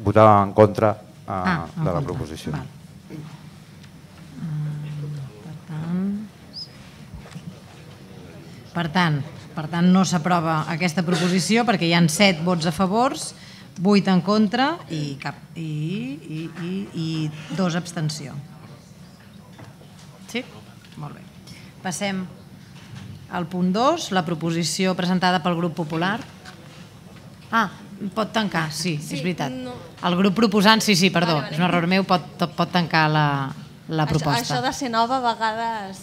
votar en contra de la proposició. Per tant, no s'aprova aquesta proposició perquè hi ha 7 vots a favor, 8 en contra i 2 abstenció. Sí? Molt bé. Passem al punt 2, la proposició presentada pel grup popular. Pot tancar, sí, és veritat. El grup proposant, sí, perdó, és un error meu, pot tancar la proposta. Això de ser nova a vegades...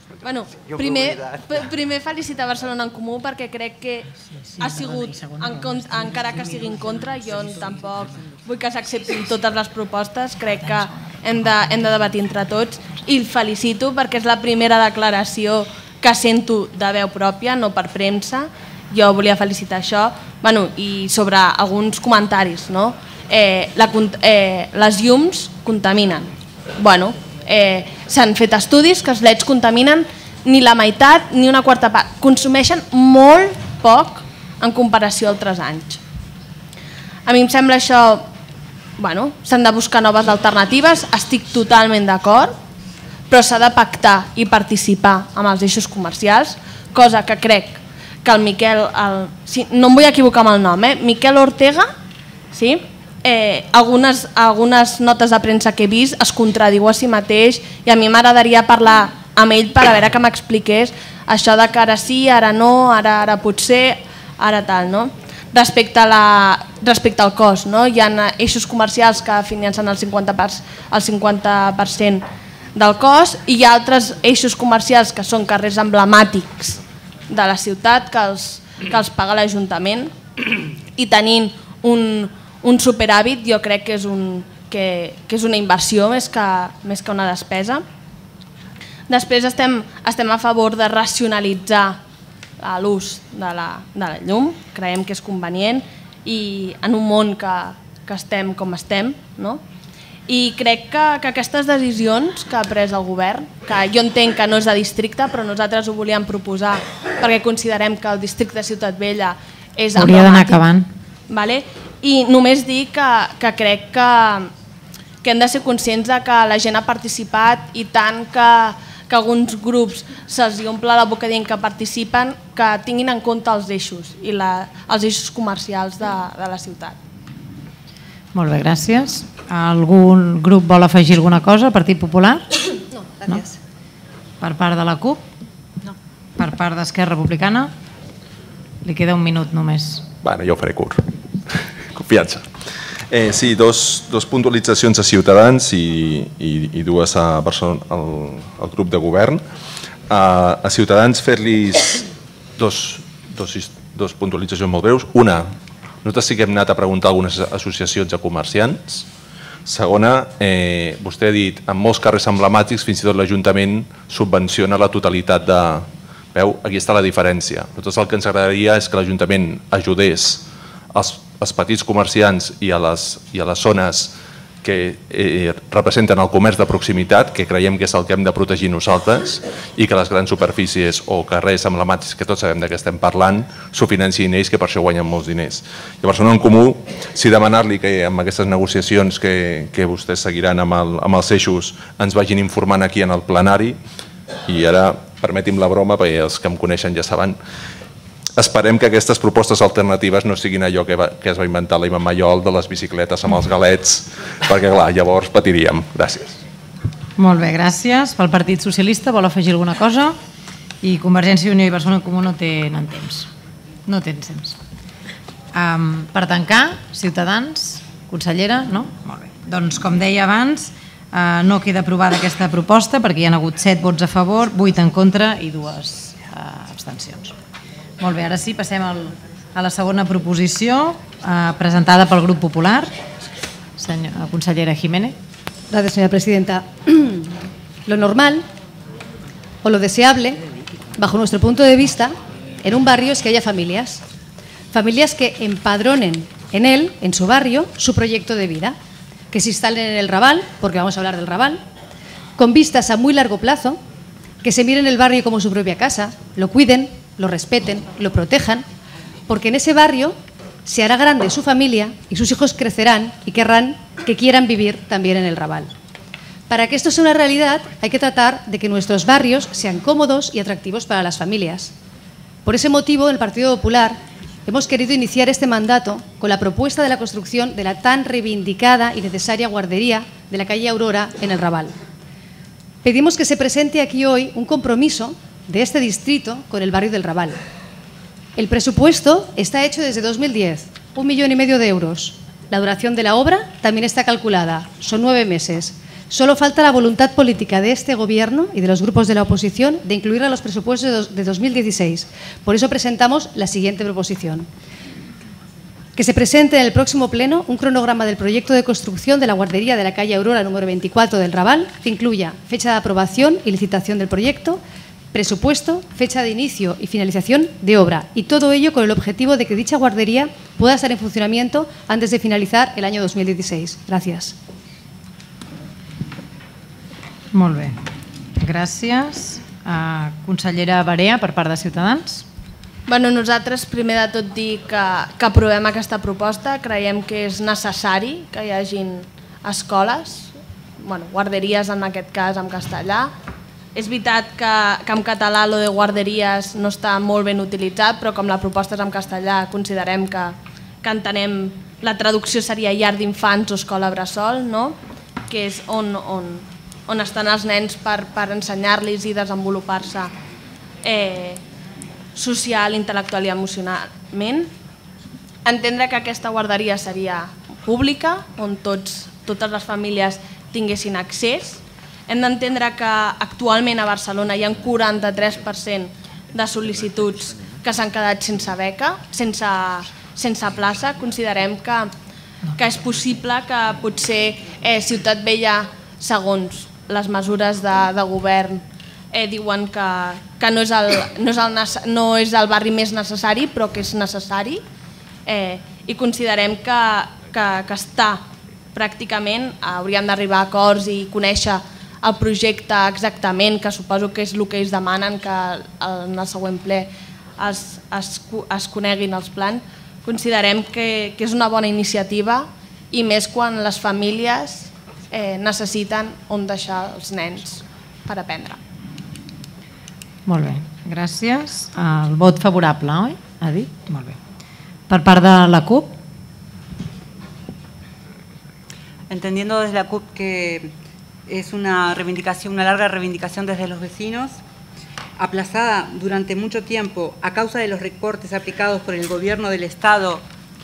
Primer felicitar Barcelona en Comú perquè crec que ha sigut, encara que sigui en contra, jo tampoc vull que s'acceptin totes les propostes, crec que hem de debatir entre tots i el felicito perquè és la primera declaració que sento de veu pròpia, no per premsa. Jo volia felicitar això. I sobre alguns comentaris, les llums contaminen. S'han fet estudis que els leds contaminen ni la meitat ni una quarta part. Consumeixen molt poc en comparació a altres anys. A mi em sembla això... S'han de buscar noves alternatives, estic totalment d'acord, però s'ha de pactar i participar amb els eixos comercials, cosa que crec que el Miquel... No em vull equivocar amb el nom, Miquel Ortega, sí? Algunes notes de premsa que he vist es contradiu a si mateix i a mi m'agradaria parlar amb ell per a veure que m'expliqués això de que ara sí, ara no, ara potser, ara tal, no? Respecte al cost, hi ha eixos comercials que financen el 50% del cost i hi ha altres eixos comercials que són carrers emblemàtics de la ciutat que els paga l'Ajuntament i tenint un superàvit jo crec que és una inversió més que una despesa. Després estem a favor de racionalitzar l'ús de la llum, creiem que és convenient i en un món que estem com estem, i crec que aquestes decisions que ha pres el govern, que jo entenc que no és de districte, però nosaltres ho volíem proposar perquè considerem que el districte de Ciutat Vella és emblemàtic. Hauria d'anar acabant. I només dir que crec que hem de ser conscients que la gent ha participat i tant que alguns grups se'ls omple la boca dient que participen, que tinguin en compte els eixos i els eixos comercials de la ciutat. Molt bé, gràcies. Algun grup vol afegir alguna cosa? Partit Popular? No, gràcies. Per part de la CUP? No. Per part d'Esquerra Republicana? Li queda un minut només. Jo ho faré curt. Confiança. Sí, dos puntualitzacions a Ciutadans i dues al grup de govern. A Ciutadans fer-los dos puntualitzacions molt breus. Una, nosaltres sí que hem anat a preguntar a algunes associacions de comerciants. Segona, vostè ha dit, en molts carrers emblemàtics fins i tot l'Ajuntament subvenciona la totalitat de... Veu? Aquí està la diferència. Nosaltres el que ens agradaria és que l'Ajuntament ajudés els petits comerciants i a les zones que representen el comerç de proximitat, que creiem que és el que hem de protegir nosaltres, i que les grans superfícies o carrers emblemàtics, que tots sabem de què estem parlant, s'ho financin ells, que per això guanyen molts diners. Llavors, en comú, si demanar-li que amb aquestes negociacions que vostès seguiran amb els eixos ens vagin informant aquí en el plenari, i ara permeti'm la broma, perquè els que em coneixen ja saben, esperem que aquestes propostes alternatives no siguin allò que es va inventar l'Imam Mayol de les bicicletes amb els galets, perquè clar, llavors patiríem. Gràcies. Molt bé, gràcies. Pel Partit Socialista vol afegir alguna cosa? I Convergència i Unió i Barcelona en Comú no tenen temps. No tenen temps. Per tancar, Ciutadans, consellera, no? Molt bé. Doncs com deia abans, no queda aprovada aquesta proposta perquè hi ha hagut 7 vots a favor, 8 en contra i 2 abstencions. Molt bé, ara sí, passem a la segona proposició presentada pel Grup Popular. Consellera Jiménez. Gracias, señora presidenta. Lo normal o lo deseable, bajo nuestro punto de vista, en un barrio es que haya familias. Familias que empadronen en él, en su barrio, su proyecto de vida. Que se instalen en el Raval, porque vamos a hablar del Raval, con vistas a muy largo plazo, que se miren el barrio como su propia casa, lo cuiden, lo respeten, lo protejan, porque en ese barrio se hará grande su familia y sus hijos crecerán y quieran vivir también en el Raval. Para que esto sea una realidad, hay que tratar de que nuestros barrios sean cómodos y atractivos para las familias. Por ese motivo, en el Partido Popular hemos querido iniciar este mandato con la propuesta de la construcción de la tan reivindicada y necesaria guardería de la calle Aurora en el Raval. Pedimos que se presente aquí hoy un compromiso de este distrito con el barrio del Raval. El presupuesto está hecho desde 2010, 1,5 millones de euros. La duración de la obra también está calculada, son 9 meses. Solo falta la voluntad política de este Gobierno y de los grupos de la oposición de incluirla en los presupuestos de 2016. Por eso presentamos la siguiente proposición. Que se presente en el próximo pleno un cronograma del proyecto de construcción de la guardería de la calle Aurora número 24 del Raval, que incluya fecha de aprobación y licitación del proyecto, presupuesto, fecha de inicio y finalización de obra, y todo ello con el objetivo de que dicha guardería pueda estar en funcionamiento antes de finalizar el año 2016. Gràcies. Molt bé. Gràcies. Consellera Barea, per part de Ciutadans. Nosaltres, primer de tot, dir que aprovem aquesta proposta. Creiem que és necessari que hi hagin escoles, guarderies en aquest cas en castellà. És veritat que en català lo de guarderies no està molt ben utilitzat, però com la proposta és en castellà considerem que entenem la traducció seria llar d'infants o escola bressol, que és on estan els nens per ensenyar-los i desenvolupar-se social, intel·lectual i emocionalment. Entendre que aquesta guarderia seria pública, on totes les famílies tinguessin accés. Hem d'entendre que actualment a Barcelona hi ha un 43% de sol·licituds que s'han quedat sense beca, sense plaça. Considerem que és possible que potser Ciutat Vella, segons les mesures de govern, diuen que no és el barri més necessari, però que és necessari, i considerem que està pràcticament, hauríem d'arribar a acords i conèixer el projecte exactament, que suposo que és el que ells demanen, que en el següent ple es coneguin els plans. Considerem que és una bona iniciativa, i més quan les famílies necessiten on deixar els nens per aprendre. Molt bé, gràcies. El vot favorable, oi? Ha dit? Molt bé. Per part de la CUP? Entendiendo desde la CUP que es una reivindicación, una larga reivindicación desde los vecinos, aplazada durante mucho tiempo a causa de los recortes aplicados por el gobierno del Estado,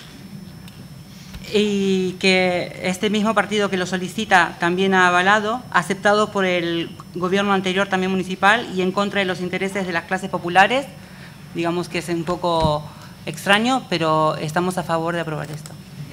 y que este mismo partido que lo solicita también ha avalado, aceptado por el gobierno anterior también municipal y en contra de los intereses de las clases populares. Digamos que es un poco extraño, pero estamos a favor de aprobar esto.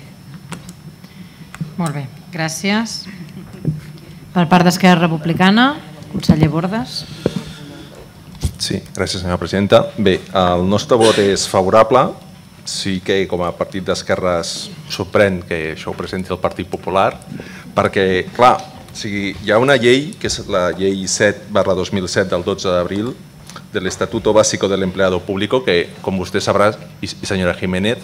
Molt bé, gràcies. Per part d'Esquerra Republicana, conseller Bordes. Sí, gràcies, senyora presidenta. Bé, el nostre vot és favorable. Sí que com a partit d'esquerres sorprèn que això ho presenti el Partit Popular, perquè, clar, hi ha una llei, que és la llei 7/2007 del 12 d'abril, de l'Estatuto Básico del Empleado Público, que, com vostè sabrà, i senyora Jiménez,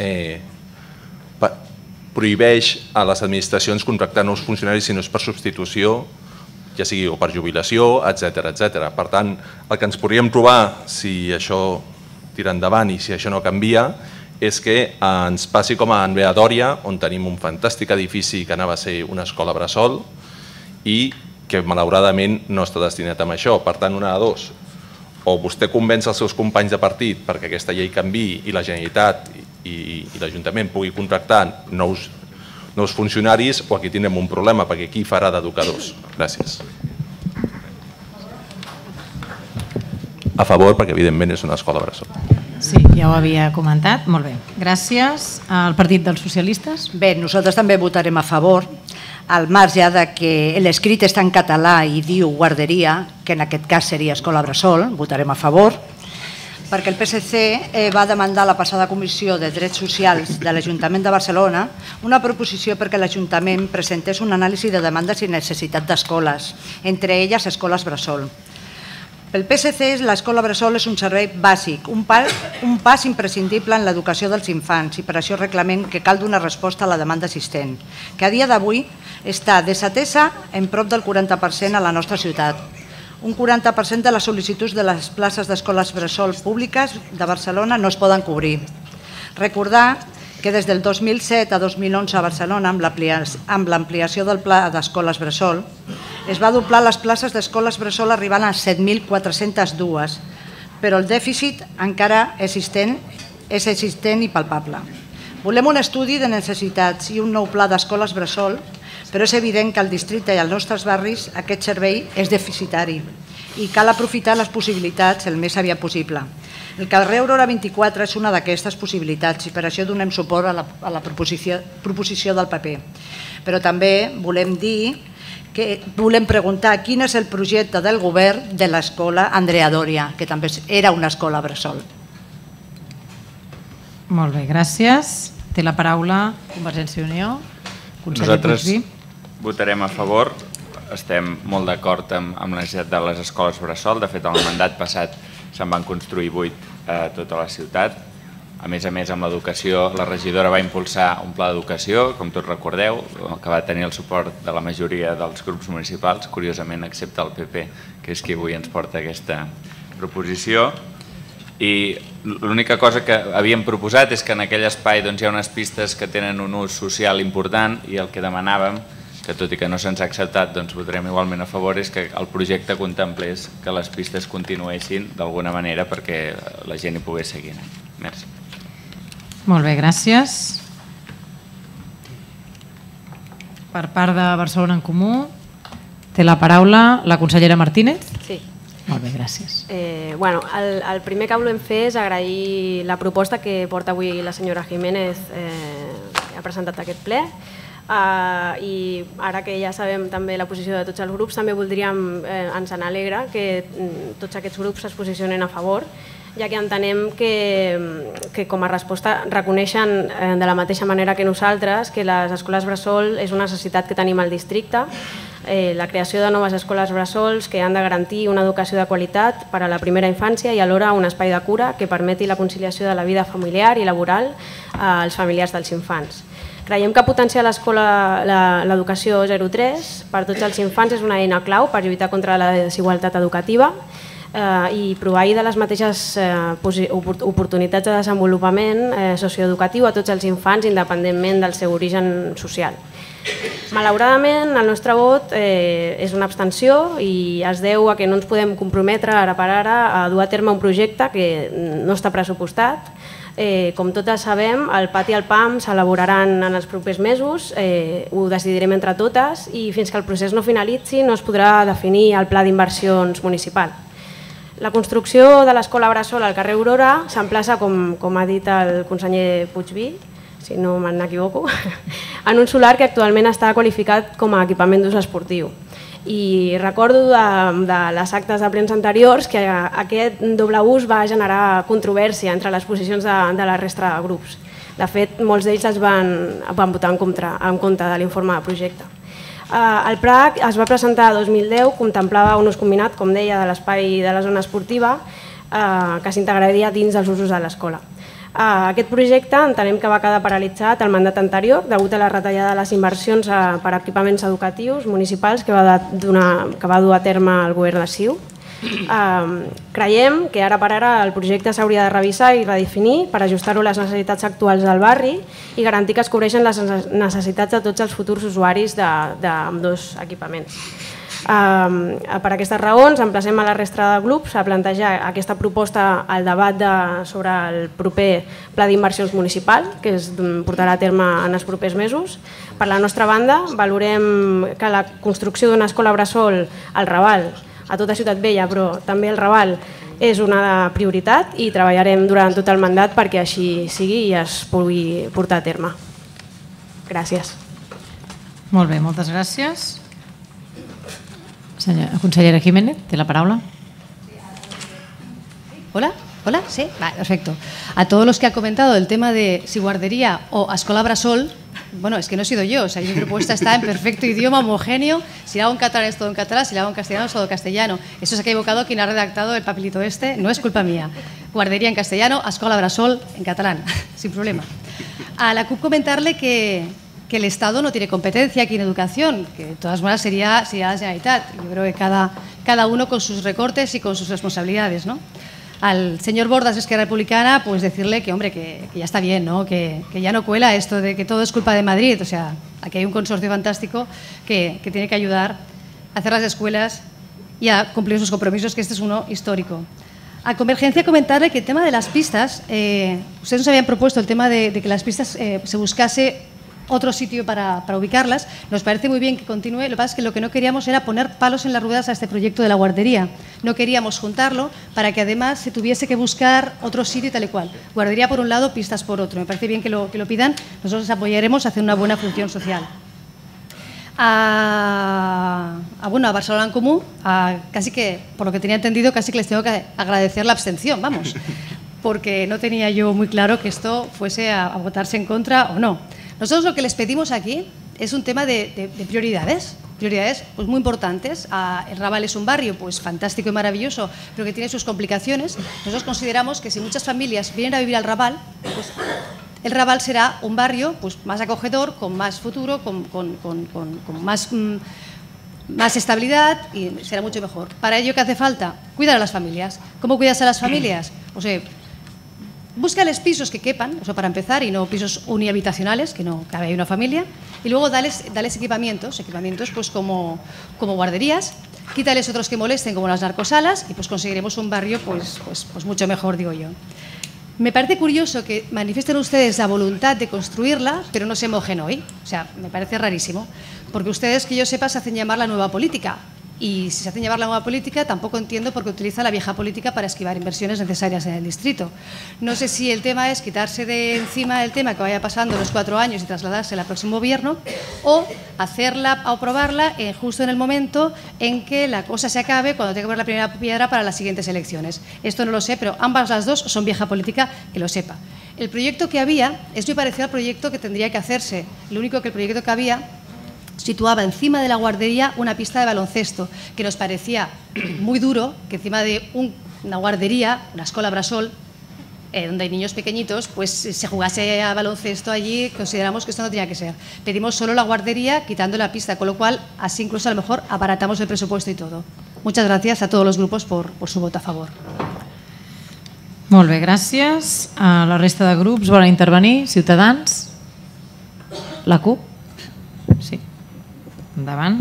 prohibeix a les administracions contractar nous funcionaris si no és per substitució, ja sigui o per jubilació, etc. Per tant, el que ens podríem trobar si això tira endavant i si això no canvia és que ens passi com a en Beadòria, on tenim un fantàstic edifici que anava a ser una escola bressol i que malauradament no està destinat a això. Per tant, una de dos, o vostè convenç els seus companys de partit perquè aquesta llei canviï i la Generalitat i l'Ajuntament pugui contractar nous funcionaris, o aquí tindrem un problema, perquè qui farà d'educadors? Gràcies. A favor, perquè evidentment és una escola bressol. Sí, ja ho havia comentat. Molt bé. Gràcies. El Partit dels Socialistes? Bé, nosaltres també votarem a favor, al marge de que l'escrit està en català i diu guarderia, que en aquest cas seria escola bressol, votarem a favor, perquè el PSC va demandar a la passada Comissió de Drets Socials de l'Ajuntament de Barcelona una proposició perquè l'Ajuntament presentés un anàlisi de demandes i necessitat d'escoles, entre elles escoles bressol. Pel PSC, l'escola bressol és un servei bàsic, un pas imprescindible en l'educació dels infants i per això reclamem que cal donar resposta a la demanda existent, que a dia d'avui està desatesa en prop del 40% a la nostra ciutat. Un 40% de les sol·licituds de les places d'escoles bressol públiques de Barcelona no es poden cobrir. Recordar que des del 2007 a 2011 a Barcelona, amb l'ampliació del pla d'escoles bressol, es va doblar les places d'escoles bressol arribant a 7.402, però el dèficit encara és existent i palpable. Volem un estudi de necessitats i un nou pla d'escoles bressol, però és evident que al districte i als nostres barris aquest servei és deficitari i cal aprofitar les possibilitats el més aviat possible. El carrer Aurora 24 és una d'aquestes possibilitats i per això donem suport a la proposició del PP. Però també volem preguntar quin és el projecte del govern de l'escola Andrea Doria, que també era una escola bressol. Molt bé, gràcies. Té la paraula Convergència i Unió. Nosaltres votarem a favor. Estem molt d'acord amb la necessitat de les escoles bressol. De fet, al mandat passat se'n van construir 8 a tota la ciutat. A més, amb l'educació, la regidora va impulsar un pla d'educació, com tots recordeu, que va tenir el suport de la majoria dels grups municipals, curiosament excepte el PP, que és qui avui ens porta aquesta proposició. I l'única cosa que havíem proposat és que en aquell espai hi ha unes pistes que tenen un ús social important i el que demanàvem, que tot i que no se'ns ha acceptat, votarem igualment a favor, és que el projecte contemplés que les pistes continuessin d'alguna manera perquè la gent hi pogués seguir. Merci. Molt bé, gràcies. Per part de Barcelona en Comú té la paraula la consellera Martínez. Sí. Molt bé, gràcies. El primer que volem fer és agrair la proposta que porta avui la senyora Jiménez, que ha presentat aquest ple. I ara que ja sabem també la posició de tots els grups, també voldríem, ens n'alegra que tots aquests grups es posicionen a favor, ja que entenem que com a resposta reconeixen de la mateixa manera que nosaltres que les escoles bressol és una necessitat que tenim al districte, la creació de noves escoles bressols que han de garantir una educació de qualitat per a la primera infància i alhora un espai de cura que permeti la conciliació de la vida familiar i laboral als familiars dels infants. Creiem que potenciar l'educació 0-3 per tots els infants és una eina clau per lluitar contra la desigualtat educativa i proveir de les mateixes oportunitats de desenvolupament socioeducatiu a tots els infants independentment del seu origen social. Malauradament, el nostre vot és una abstenció i es deu a que no ens podem comprometre ara per ara a dur a terme un projecte que no està pressupostat. Com totes sabem, el PAT i el PAM s'elaboraran en els propers mesos, ho decidirem entre totes i fins que el procés no finalitzi no es podrà definir el pla d'inversions municipal. La construcció de l'escola bressol al carrer Aurora s'emplaça, com ha dit el conseller Puigví, si no m'equivoco, en un solar que actualment està qualificat com a equipament d'ús esportiu. I recordo de les actes de premsa anteriors que aquest doble ús va generar controvèrsia entre les posicions de la resta de grups. De fet, molts d'ells es van votar en contra de l'informe de projecte. El PRAC es va presentar a 2010, contemplava un ús combinat, com deia, de l'espai de la zona esportiva que s'integraria dins dels usos de l'escola. Aquest projecte entenem que va quedar paralitzat al mandat anterior degut a la retallada de les inversions per a equipaments educatius municipals que va dur a terme el govern de CiU. Creiem que ara per ara el projecte s'hauria de revisar i redefinir per ajustar-ho a les necessitats actuals del barri i garantir que es cobreixen les necessitats de tots els futurs usuaris d'ambdós equipaments. Per aquestes raons, emplacem a la resta de grups a plantejar aquesta proposta al debat sobre el proper pla d'inversions municipal que es portarà a terme en els propers mesos. Per la nostra banda, valorem que la construcció d'una escola bressol al Raval, a tota Ciutat Vella, però també al Raval, és una prioritat i treballarem durant tot el mandat perquè així sigui i es pugui portar a terme. Gràcies. Molt bé, moltes gràcies. Consellera Jiménez, té la paraula. Hola, sí, perfecto. A todos los que han comentado el tema de si guardería o escola bressol, bueno, es que no he sido yo, o sea, mi propuesta está en perfecto idioma homogéneo, si la hago en catalán es todo en catalán, si la hago en castellano es todo en castellano. Eso se ha equivocado quien ha redactado el papelito este, no es culpa mía. Guardería en castellano, escola bressol en catalán, sin problema. A la CUP comentarle que el Estado no tiene competencia aquí en educación, que de todas maneras sería la Generalitat. Yo creo que cada uno con sus recortes y con sus responsabilidades, ¿no? Al señor Bordas de Esquerra Republicana, pues decirle que, hombre, que ya está bien, ¿no? Que ya no cuela esto de que todo es culpa de Madrid. O sea, aquí hay un consorcio fantástico que tiene que ayudar a hacer las escuelas y a cumplir sus compromisos, que este es uno histórico. A Convergencia comentarle que el tema de las pistas, ustedes nos habían propuesto el tema de que las pistas se buscase otro sitio para ubicarlas. Nos parece muy bien que continúe. Lo que pasa es que lo que no queríamos era poner palos en las ruedas a este proyecto de la guardería. No queríamos juntarlo para que además se tuviese que buscar otro sitio y tal y cual. Guardería por un lado, pistas por otro. Me parece bien que lo pidan. Nosotros apoyaremos a hacer una buena función social. A Barcelona en Comú, casi que, por lo que tenía entendido, casi que les tengo que agradecer la abstención, vamos, porque no tenía yo muy claro que esto fuese a votarse en contra o no. Nosotros lo que les pedimos aquí es un tema de prioridades pues muy importantes. El Raval es un barrio pues fantástico y maravilloso, pero que tiene sus complicaciones. Nosotros consideramos que si muchas familias vienen a vivir al Raval, pues el Raval será un barrio pues más acogedor, con más futuro, con más estabilidad y será mucho mejor. Para ello, ¿qué hace falta? Cuidar a las familias. ¿Cómo cuidas a las familias? O sea, búscales pisos que quepan, eso para empezar, y no pisos unihabitacionales, que no cabe ahí una familia, y luego dales equipamientos pues como guarderías, quítales otros que molesten como las narcosalas y pues conseguiremos un barrio pues mucho mejor, digo yo. Me parece curioso que manifiesten ustedes la voluntad de construirla, pero no se mojen hoy. O sea, me parece rarísimo, porque ustedes, que yo sepa, se hacen llamar la nueva política. Y si se hacen llamar la nueva política, tampoco entiendo por qué utiliza la vieja política para esquivar inversiones necesarias en el distrito. No sé si el tema es quitarse de encima el tema que vaya pasando los 4 años y trasladarse al próximo gobierno, o hacerla o aprobarla justo en el momento en que la cosa se acabe, cuando tenga que poner la primera piedra para las siguientes elecciones. Esto no lo sé, pero ambas las dos son vieja política, que lo sepa. El proyecto que había es muy parecido al proyecto que tendría que hacerse. Lo único que el proyecto que había situaba encima de la guardería una pista de baloncesto, que nos parecía muy duro que encima de una guardería, una escola bressol, donde hay niños pequeñitos, pues se jugase a baloncesto allí. Consideramos que esto no tenía que ser. Pedimos solo la guardería quitando la pista, con lo cual así incluso a lo mejor abaratamos el presupuesto y todo. Muchas gracias a todos los grupos por su voto a favor. Molt bé, gràcies. A la resta de grups volen intervenir? Ciutadans? La CUP? Sí. Endavant.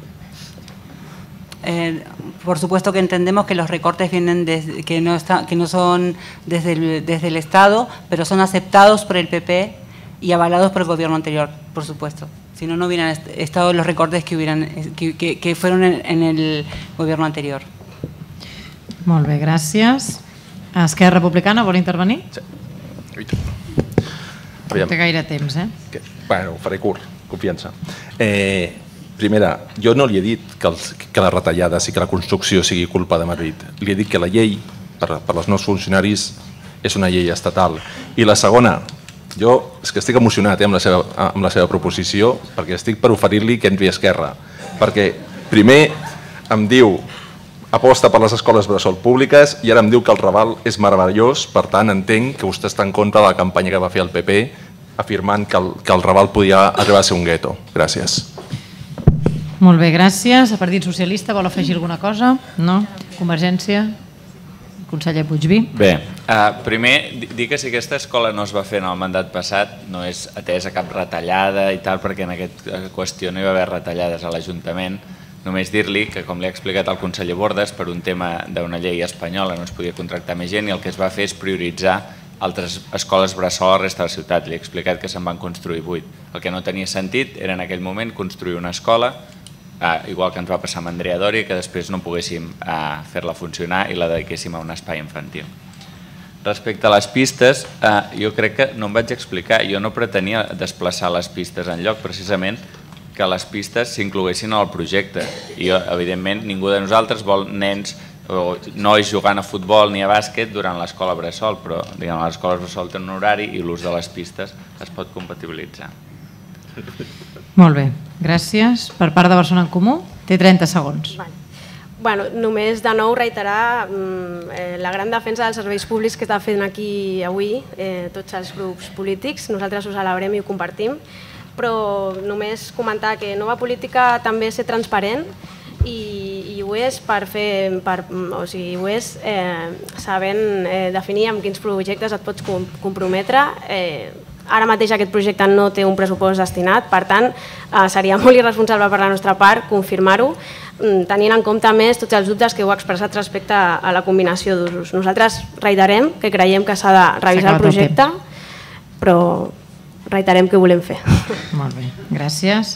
Por supuesto que entendemos que los recortes vienen que no son desde el Estado, pero son aceptados por el PP y avalados por el gobierno anterior, por supuesto. Si no, no hubieran estado los recortes que fueron en el gobierno anterior. Molt bé, gràcies. Esquerra Republicana vol intervenir? Sí. No té gaire temps, eh? Bueno, ho faré curt, confiança. Primera, jo no li he dit que les retallades i que la construcció sigui culpa de Madrid. Li he dit que la llei per als nous funcionaris és una llei estatal. I la segona, jo és que estic emocionat amb la seva proposició, perquè estic per oferir-li que entri a Esquerra. Perquè primer em diu aposta per les escoles bressol públiques i ara em diu que el Raval és meravellós, per tant entenc que vostè està en contra de la campanya que va fer el PP afirmant que el Raval podia arribar a ser un gueto. Gràcies. Molt bé, gràcies. El Partit Socialista vol afegir alguna cosa? No? Convergència? Conseller Puigví? Bé, primer dir que si aquesta escola no es va fer en el mandat passat no és atesa cap retallada i tal, perquè en aquesta qüestió no hi va haver retallades a l'Ajuntament. Només dir-li que, com li ha explicat el conseller Bordas, per un tema d'una llei espanyola no es podia contractar més gent i el que es va fer és prioritzar altres escoles bressol a la resta de la ciutat. Li he explicat que se'n van construir 8. El que no tenia sentit era en aquell moment construir una escola, igual que ens va passar amb Andrea Dori, que després no poguéssim fer-la funcionar i la dediquéssim a un espai infantil. Respecte a les pistes, jo crec que no em vaig explicar. Jo no pretenia desplaçar les pistes enlloc, precisament que les pistes s'incloguessin al projecte. I, evidentment, ningú de nosaltres vol nens o nois jugant a futbol ni a bàsquet durant l'escola bressol, però les escoles bressol tenen un horari i l'ús de les pistes es pot compatibilitzar. Molt bé, gràcies. Per part de Barcelona en Comú, té 30 segons. Bueno, només de nou reiterar la gran defensa dels serveis públics que està fent aquí avui tots els grups polítics. Nosaltres ho celebrem i ho compartim, però només comentar que nova política també és ser transparent i ho és ho és sabent definir amb quins projectes et pots comprometre. Ara mateix aquest projecte no té un pressupost destinat, per tant, seria molt irresponsable per la nostra part confirmar-ho, tenint en compte més tots els dubtes que heu expressat respecte a la combinació d'usos. Nosaltres reiterem que creiem que s'ha de revisar el projecte, però reiterem que ho volem fer. Molt bé, gràcies.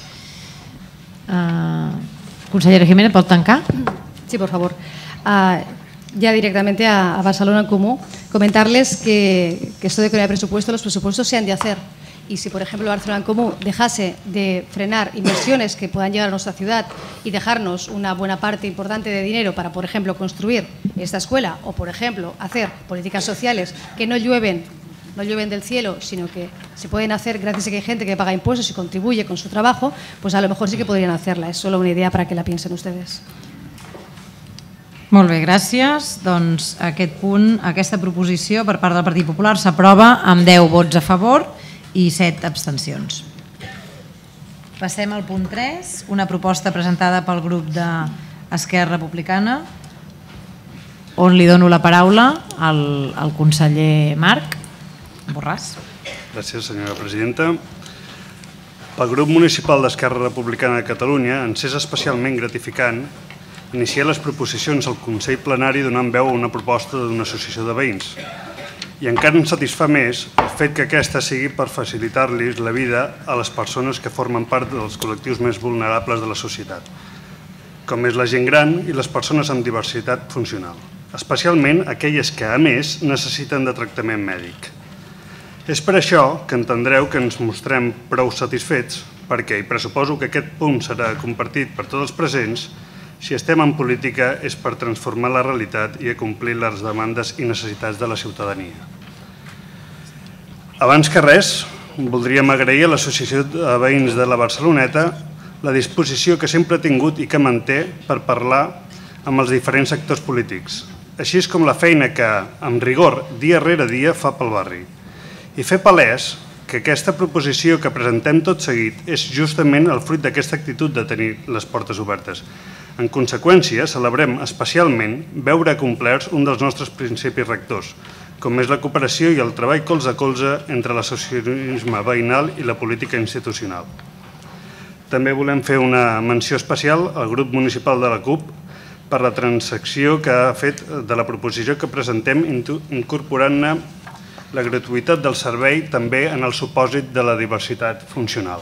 Consellera Jiménez, ¿pot tancar? Sí, por favor. Ya directamente a Barcelona en Comú, comentarles que esto de que no hay presupuesto, los presupuestos se han de hacer. Y si, por ejemplo, Barcelona en Comú dejase de frenar inversiones que puedan llegar a nuestra ciudad y dejarnos una buena parte importante de dinero para, por ejemplo, construir esta escuela o, por ejemplo, hacer políticas sociales que no llueven del cielo, sino que se pueden hacer gracias a que hay gente que paga impuestos y contribuye con su trabajo, pues a lo mejor sí que podrían hacerla. Es solo una idea para que la piensen ustedes. Molt bé, gràcies. Doncs aquest punt, aquesta proposició per part del Partit Popular s'aprova amb 10 vots a favor i 7 abstencions. Passem al punt 3, una proposta presentada pel grup d'Esquerra Republicana, on li dono la paraula al conseller Marc Borràs. Gràcies, senyora presidenta. Pel grup municipal d'Esquerra Republicana de Catalunya ens és especialment gratificant iniciar les proposicions al Consell Plenari donant veu a una proposta d'una associació de veïns. I encara ens satisfà més el fet que aquesta sigui per facilitar-los la vida a les persones que formen part dels col·lectius més vulnerables de la societat, com és la gent gran i les persones amb diversitat funcional, especialment aquelles que, a més, necessiten de tractament mèdic. És per això que entendreu que ens mostrem prou satisfets, perquè, i pressuposo que aquest punt serà compartit per tots els presents, si estem en política és per transformar la realitat i acomplir les demandes i necessitats de la ciutadania. Abans que res, voldríem agrair a l'Associació de Veïns de la Barceloneta la disposició que sempre ha tingut i que manté per parlar amb els diferents sectors polítics, així com la feina que, amb rigor, dia rere dia, fa pel barri. I fer palès que aquesta proposició que presentem tot seguit és justament el fruit d'aquesta actitud de tenir les portes obertes. En conseqüència, celebrem especialment veure complerts un dels nostres principis rectors, com és la cooperació i el treball colze a colze entre l'associacionisme veïnal i la política institucional. També volem fer una menció especial al grup municipal de la CUP per la transacció que ha fet de la proposició que presentem incorporant-ne la gratuïtat del servei també en el supòsit de la diversitat funcional.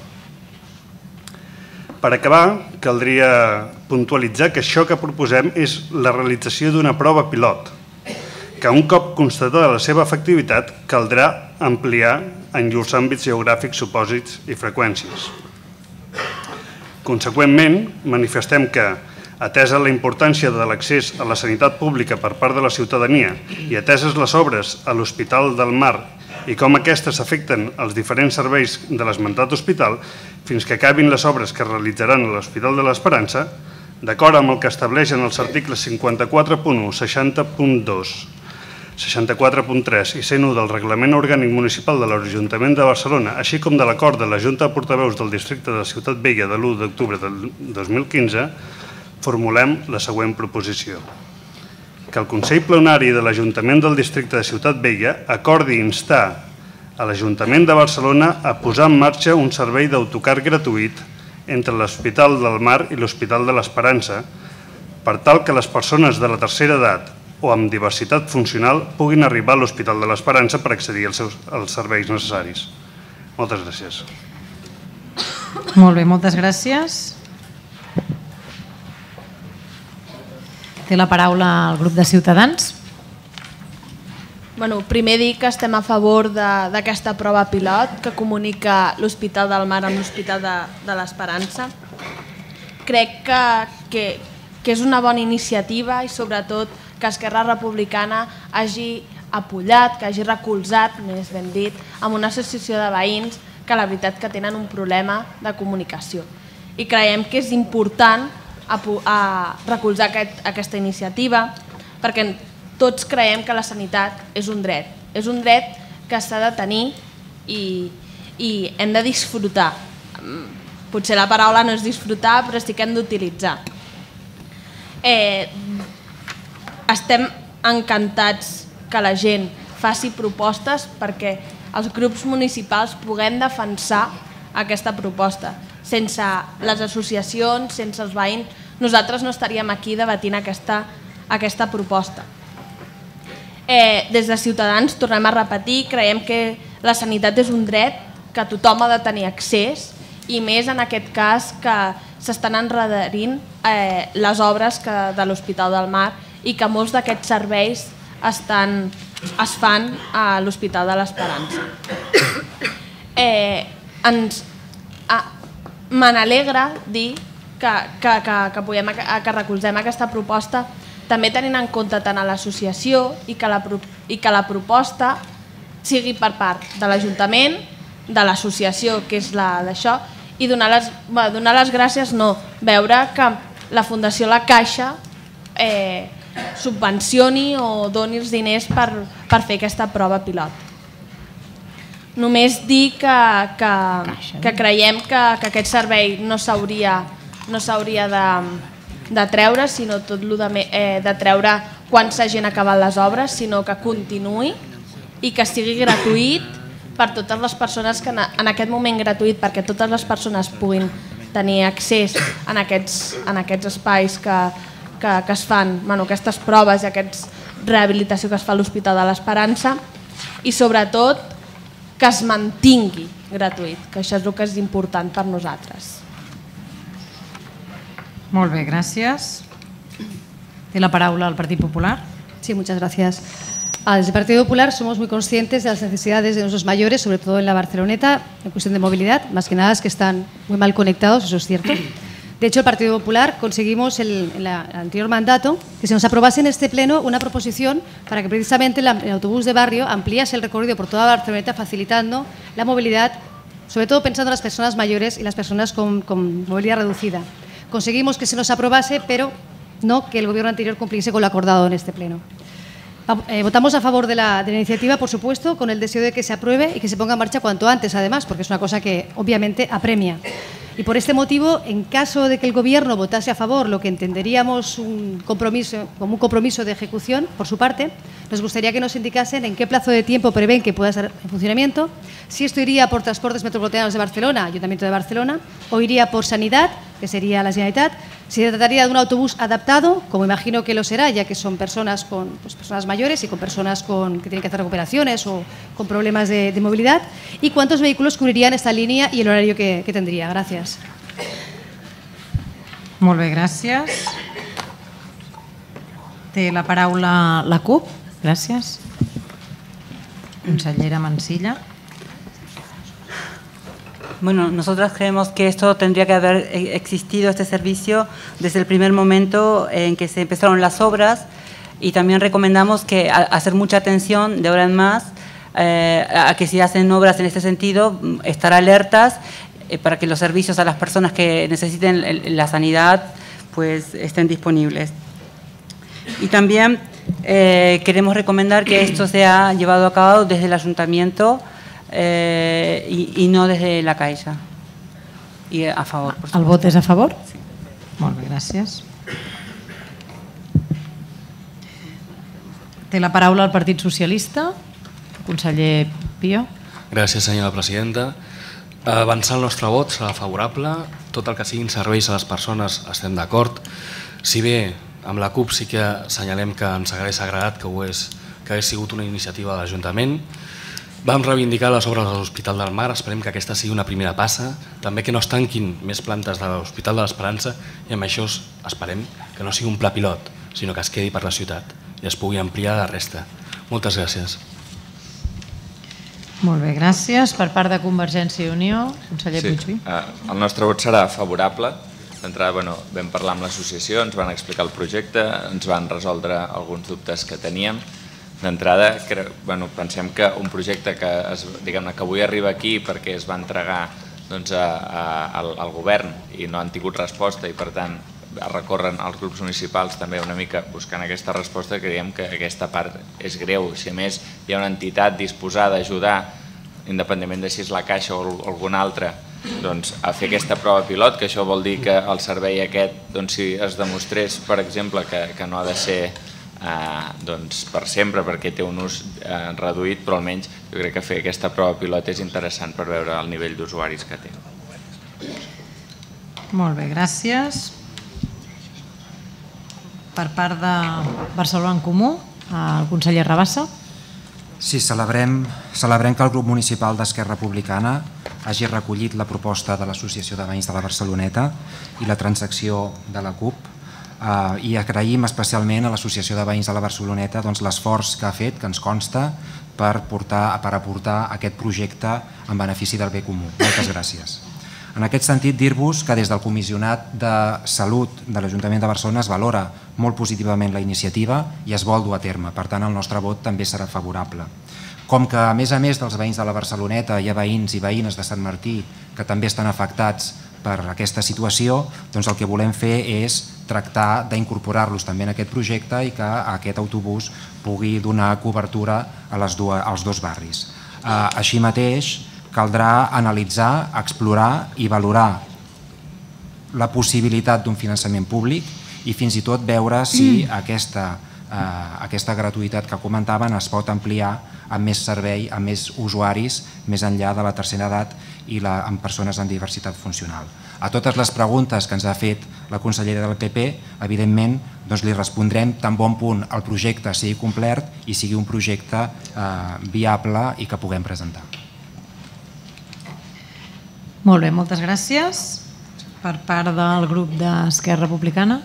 Per acabar, caldria puntualitzar que això que proposem és la realització d'una prova pilot, que un cop constatada la seva efectivitat caldrà ampliar en llurs àmbits geogràfics, supòsits i freqüències. Conseqüentment, manifestem que, atesa la importància de l'accés a la sanitat pública per part de la ciutadania i ateses les obres a l'Hospital del Mar i com aquestes afecten els diferents serveis de l'esmentat hospital fins que acabin les obres que es realitzaran a l'Hospital de l'Esperança, d'acord amb el que estableixen els articles 54.1, 60.2, 64.3 i 101 del Reglament Orgànic Municipal de l'Ajuntament de Barcelona, així com de l'acord de la Junta de Portaveus del Districte de Ciutat Vella de l'1 d'octubre del 2015, formulem la següent proposició. Que el Consell Plenari de l'Ajuntament del Districte de Ciutat Vella acordi instar a l'Ajuntament de Barcelona a posar en marxa un servei d'autocar gratuït entre l'Hospital del Mar i l'Hospital de l'Esperança per tal que les persones de la tercera edat o amb diversitat funcional puguin arribar a l'Hospital de l'Esperança per accedir als serveis necessaris. Moltes gràcies. Molt bé, moltes gràcies. Té la paraula el grup de Ciutadans. Primer dir que estem a favor d'aquesta prova pilot que comunica l'Hospital del Mar amb l'Hospital de l'Esperança. Crec que és una bona iniciativa i sobretot que Esquerra Republicana hagi apoyat, que hagi recolzat, més ben dit, amb una associació de veïns que la veritat que tenen un problema de comunicació. I creiem que és important recolzar aquesta iniciativa perquè tots creiem que la sanitat és un dret. És un dret que s'ha de tenir i hem de disfrutar. Potser la paraula no és disfrutar, però sí que hem d'utilitzar. Estem encantats que la gent faci propostes perquè els grups municipals puguem defensar aquesta proposta. Sense les associacions, sense els veïns, nosaltres no estaríem aquí debatint aquesta proposta. Des de Ciutadans, tornem a repetir, creiem que la sanitat és un dret que tothom ha de tenir accés i més en aquest cas que s'estan endarrerint les obres de l'Hospital del Mar i que molts d'aquests serveis es fan a l'Hospital de l'Esperança. Me n'alegra dir que recolzem aquesta proposta també tenint en compte tant a l'associació i que la proposta sigui per part de l'Ajuntament, de l'associació, que és d'això, i donar les gràcies, no, veure que la Fundació La Caixa subvencioni o doni els diners per fer aquesta prova pilot. Només dir que creiem que aquest servei no s'hauria de treure, sinó tot de treure quan s'hagin acabat les obres, sinó que continuï i que sigui gratuït per totes les persones, que en aquest moment gratuït perquè totes les persones puguin tenir accés en aquests espais que es fan, aquestes proves i aquesta rehabilitació que es fa a l'Hospital de l'Esperança, i sobretot que es mantingui gratuït, que això és el que és important per nosaltres. Molt bé, gràcies. Té la paraula el Partit Popular. Sí, muchas gracias. Desde el Partido Popular somos muy conscientes de las necesidades de nuestros mayores, sobre todo en la Barceloneta, en cuestión de movilidad. Más que nada es que están muy mal conectados, eso es cierto. De hecho, el Partido Popular conseguimos en el anterior mandato que se nos aprobase en este pleno una proposición para que precisamente el autobús de barrio ampliase el recorrido por toda Barceloneta, facilitando la movilidad, sobre todo pensando en las personas mayores y las personas con movilidad reducida. Conseguimos que se nos aprobase, pero no que el Gobierno anterior cumpliese con lo acordado en este pleno. Votamos a favor de la iniciativa, por supuesto, con el deseo de que se apruebe y que se ponga en marcha cuanto antes, además, porque es una cosa que obviamente apremia. Y por este motivo, en caso de que el Gobierno votase a favor lo que entenderíamos como un compromiso de ejecución por su parte, nos gustaría que nos indicasen en qué plazo de tiempo prevén que pueda estar en funcionamiento, si esto iría por Transportes Metropolitanos de Barcelona, Ayuntamiento de Barcelona, o iría por Sanidad, que sería la Generalitat, si se trataría de un autobús adaptado, como imagino que lo será, ya que son personas mayores y con personas que tienen que hacer recuperaciones o con problemas de movilidad, y cuántos vehículos cubrirían esta línea y el horario que tendría. Gracias. Molt bé, gràcies. Té la paraula la CUP. Gràcies. Consellera Mansilla. Bueno, nosotras creemos que esto tendría que haber existido, este servicio, desde el primer momento en que se empezaron las obras, y también recomendamos que hacer mucha atención de ahora en más a que si hacen obras en este sentido, estar alertas para que los servicios a las personas que necesiten la sanidad pues estén disponibles. Y también queremos recomendar que esto sea llevado a cabo desde el ayuntamiento y no desde la Caixa. I a favor. El vot és a favor? Sí. Molt bé, gràcies. Té la paraula el Partit Socialista. Conseller Pio. Gràcies, senyora presidenta. Avançar el nostre vot serà favorable. Tot el que siguin serveis a les persones estem d'acord. Si bé amb la CUP sí que assenyalem que ens hagués agradat que hagués sigut una iniciativa de l'Ajuntament. Vam reivindicar les obres de l'Hospital del Mar, esperem que aquesta sigui una primera passa, també que no es tanquin més plantes de l'Hospital de l'Esperança i amb això esperem que no sigui un pla pilot, sinó que es quedi per la ciutat i es pugui ampliar la resta. Moltes gràcies. Molt bé, gràcies. Per part de Convergència i Unió, conseller Puigví. El nostre vot serà favorable. D'entrada vam parlar amb l'associació, ens van explicar el projecte, ens van resoldre alguns dubtes que teníem. D'entrada, pensem que un projecte que avui arriba aquí perquè es va entregar al govern i no han tingut resposta i per tant recorren els grups municipals també una mica buscant aquesta resposta, creiem que aquesta part és greu. Si a més hi ha una entitat disposada a ajudar, independentment de si és la Caixa o alguna altra, a fer aquesta prova pilot, que això vol dir que el servei aquest, si es demostrés, per exemple, que no ha de ser per sempre perquè té un ús reduït, però almenys jo crec que fer aquesta prova pilot és interessant per veure el nivell d'usuaris que té. Molt bé, gràcies. Per part de Barcelona en Comú, el conseller Rabassa. Sí, celebrem que el grup municipal d'Esquerra Republicana hagi recollit la proposta de l'Associació de Veïns de la Barceloneta i la transacció de la CUP i agraïm especialment a l'Associació de Veïns de la Barceloneta l'esforç que ha fet, que ens consta, per aportar aquest projecte en benefici del bé comú. Moltes gràcies. En aquest sentit, dir-vos que des del Comissionat de Salut de l'Ajuntament de Barcelona es valora molt positivament la iniciativa i es vol dur a terme. Per tant, el nostre vot també serà favorable. Com que, a més dels veïns de la Barceloneta, hi ha veïns i veïnes de Sant Martí que també estan afectats per aquesta situació, doncs el que volem fer és tractar d'incorporar-los també en aquest projecte i que aquest autobús pugui donar cobertura als dos barris. Així mateix, caldrà analitzar, explorar i valorar la possibilitat d'un finançament públic i fins i tot veure si aquesta gratuïtat que comentaven es pot ampliar amb més servei, amb més usuaris, més enllà de la tercera edat i amb persones amb diversitat funcional. A totes les preguntes que ens ha fet la consellera del PP, evidentment li respondrem tan bon punt el projecte sigui complet i sigui un projecte viable i que puguem presentar. Molt bé, moltes gràcies. Per part del grup d'Esquerra Republicana.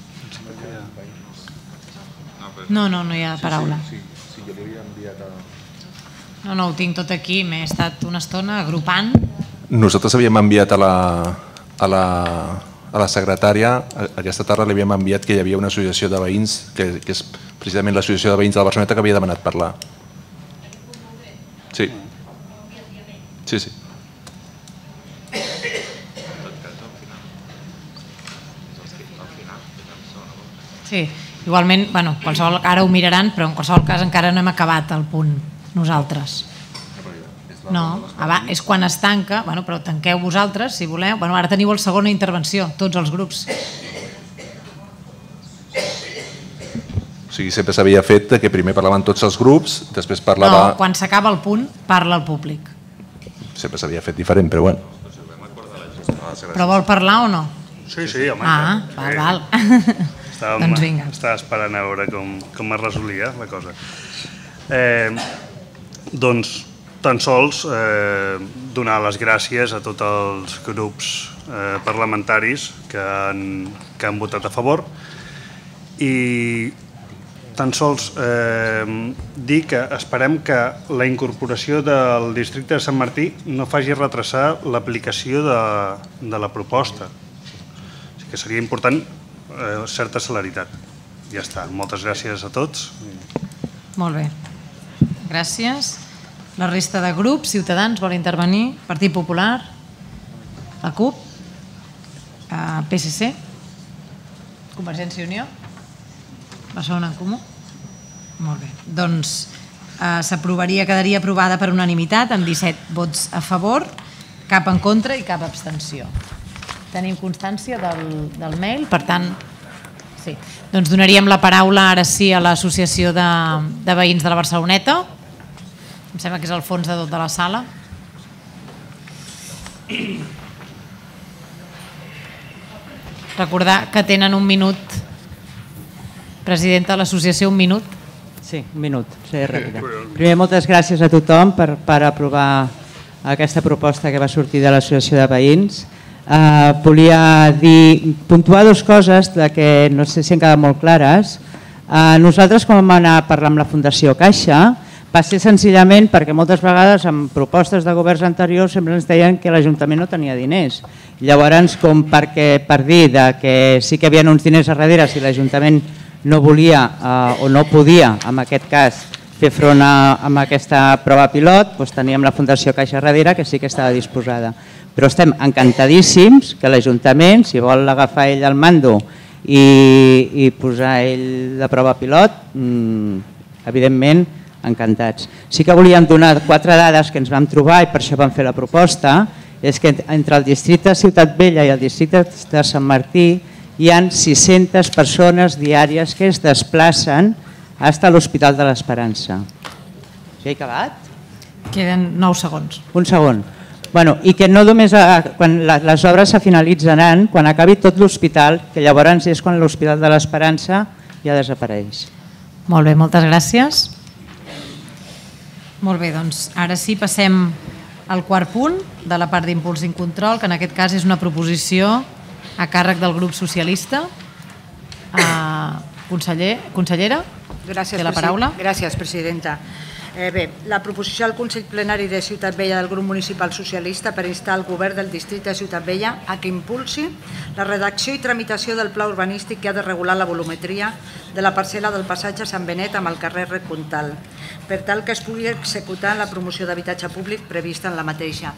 No hi ha paraula. No, ho tinc tot aquí, m'he estat una estona agrupant. Nosaltres havíem enviat a la secretària, aquesta tarda li havíem enviat que hi havia una associació de veïns, que és precisament l'associació de veïns de la Barceloneta, que havia demanat parlar. Sí. Sí. Sí, igualment, ara ho miraran, però en qualsevol cas encara no hem acabat el punt nosaltres. No, és quan es tanca, però tanqueu vosaltres si voleu. Ara teniu la segona intervenció, tots els grups. O sigui, sempre s'havia fet que primer parlaven tots els grups, després parlava... No, quan s'acaba el punt, parla el públic. Sempre s'havia fet diferent, però bueno. Però vol parlar o no? Sí, home. Val. Doncs vinga. Estava esperant a veure com es resolia la cosa. Doncs tan sols donar les gràcies a tots els grups parlamentaris que han votat a favor i tan sols dir que esperem que la incorporació del districte de Sant Martí no faci retrasar l'aplicació de la proposta. O sigui que seria important certa celeritat. Ja està. Moltes gràcies a tots. Molt bé. Gràcies. La resta de grups, Ciutadans, vol intervenir? Partit Popular? La CUP? PSC? Convergència i Unió? Barcelona en Comú? Molt bé. Doncs quedaria aprovada per unanimitat amb 17 vots a favor, cap en contra i cap abstenció. Tenim constància del mail, per tant, sí. Doncs donaríem la paraula ara sí a l'Associació de Veïns de la Barceloneta. Em sembla que és al fons de tot de la sala. Recordar que tenen un minut. Presidenta de l'associació, un minut. Sí, un minut. Seré ràpida. Primer, moltes gràcies a tothom per aprovar aquesta proposta que va sortir de l'Associació de Veïns. Volia puntuar dues coses que no sé si han quedat molt clares. Nosaltres, quan vam anar a parlar amb la Fundació Caixa, va ser senzillament perquè moltes vegades en propostes de governs anteriors sempre ens deien que l'Ajuntament no tenia diners. Llavors, com per dir que sí que hi havia uns diners a darrere si l'Ajuntament no volia o no podia, en aquest cas, fer front a aquesta prova pilot, doncs teníem la Fundació Caixa darrere, que sí que estava disposada. Però estem encantadíssims que l'Ajuntament, si vol agafar ell el mando i posar ell la prova pilot, evidentment encantats. Sí que volíem donar 4 dades que ens vam trobar i per això vam fer la proposta, és que entre el districte de Ciutat Vella i el districte de Sant Martí hi ha 600 persones diàries que es desplacen fins a l'Hospital de l'Esperança. Ja he acabat? Queden 9 segons. Un segon. I que no només quan les obres se finalitzaran, quan acabi tot l'hospital, que llavors és quan l'Hospital de l'Esperança ja desapareix. Molt bé, moltes gràcies. Molt bé, doncs ara sí passem al quart punt de la part d'impuls i control, que en aquest cas és una proposició a càrrec del grup socialista. Consellera, té la paraula. Gràcies, presidenta. Bé, la proposició al Consell Plenari de Ciutat Vella del grup municipal socialista per instar el govern del districte de Ciutat Vella a que impulsi la redacció i tramitació del pla urbanístic que ha de regular la volumetria de la parcel·la del passatge Sant Benet amb el carrer Recuntal, per tal que es pugui executar la promoció d'habitatge públic prevista en la mateixa.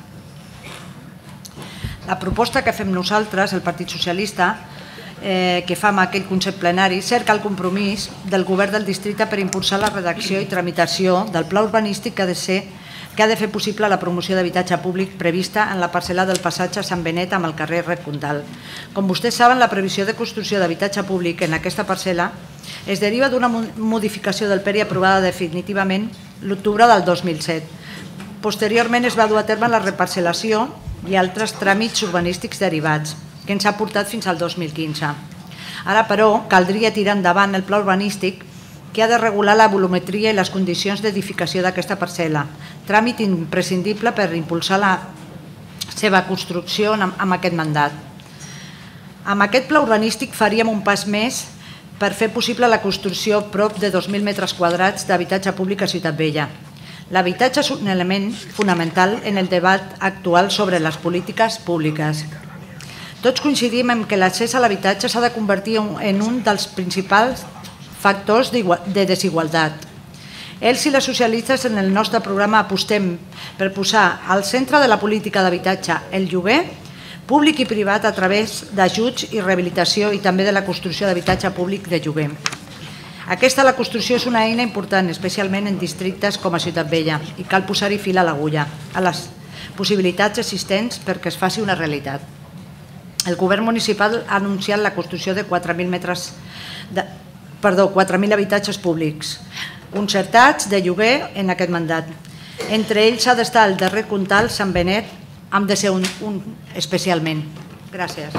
La proposta que fem nosaltres, el Partit Socialista, que fa amb aquell Consell Plenari, cerca el compromís del govern del districte per impulsar la redacció i tramitació del pla urbanístic que ha de fer possible la promoció d'habitatge públic prevista en la parcel·la del passatge Sant Benet amb el carrer Recuntal. Com vostès saben, la previsió de construcció d'habitatge públic en aquesta parcel·la es deriva d'una modificació del PERI aprovada definitivament l'octubre del 2007. Posteriorment es va dur a terme la reparcel·lació i altres tràmits urbanístics derivats, que ens ha portat fins al 2015. Ara, però, caldria tirar endavant el pla urbanístic que ha de regular la volumetria i les condicions d'edificació d'aquesta parcel·la, tràmit imprescindible per impulsar la seva construcció amb aquest mandat. Amb aquest pla urbanístic faríem un pas més per fer possible la construcció prop de 2.000 metres quadrats d'habitatge públic a Ciutat Vella. L'habitatge és un element fonamental en el debat actual sobre les polítiques públiques. Tots coincidim en que l'accés a l'habitatge s'ha de convertir en un dels principals factors de desigualtat. Els i les socialistes en el nostre programa apostem per posar al centre de la política d'habitatge el lloguer públic i privat a través d'ajuts i rehabilitació i també de la construcció d'habitatge públic de lloguer. La construcció és una eina important, especialment en districtes com a Ciutat Vella, i cal posar-hi fil a l'agulla a les possibilitats existents perquè es faci una realitat. El govern municipal ha anunciat la construcció de 4.000 habitatges públics concertats de lloguer en aquest mandat. Entre ells ha d'estar el de Recuntal, Sant Benet, han de ser un especialment. Gràcies.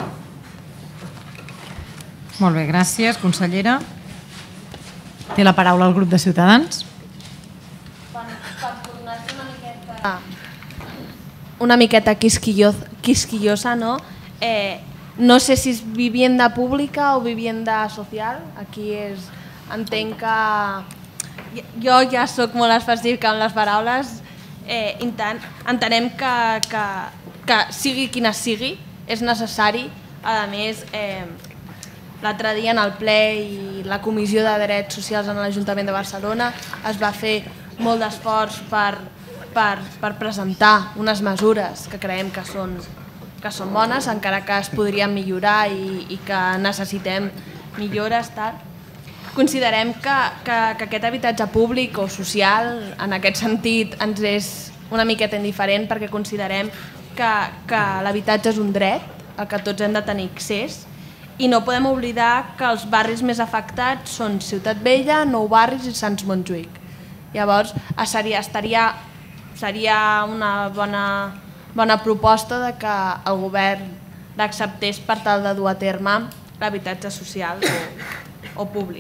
Molt bé, gràcies, consellera. Té la paraula el grup de Ciutadans. Una miqueta quisquillosa, no? No sé si és vivienda pública o vivienda social. Aquí entenc que jo ja soc molt específica amb les paraules. Entenem que sigui quina sigui, és necessari. A més, l'altre dia en el ple i la Comissió de Drets Socials en l'Ajuntament de Barcelona es va fer molt d'esforç per presentar unes mesures que creiem que són bones, encara que es podrien millorar i que necessitem millores. Considerem que aquest habitatge públic o social, en aquest sentit, ens és una miqueta indiferent perquè considerem que l'habitatge és un dret al que tots hem de tenir accés i no podem oblidar que els barris més afectats són Ciutat Vella, Nou Barris i Sants Montjuïc. Llavors, seria una bona proposta de que el govern l'acceptés per tal de dur a terme l'habitatge social o públic.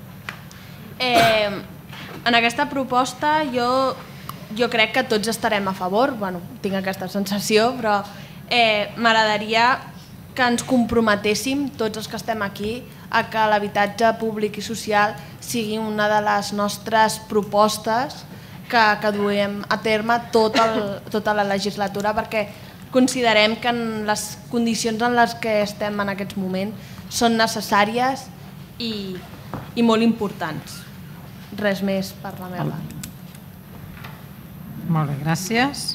En aquesta proposta jo crec que tots estarem a favor, tinc aquesta sensació, però m'agradaria que ens comprometéssim, tots els que estem aquí, a que l'habitatge públic i social sigui una de les nostres propostes que duem a terme tota la legislatura, perquè considerem que en les condicions en les que estem en aquests moments són necessàries i molt importants. res més per la meva part. Molt bé, gràcies.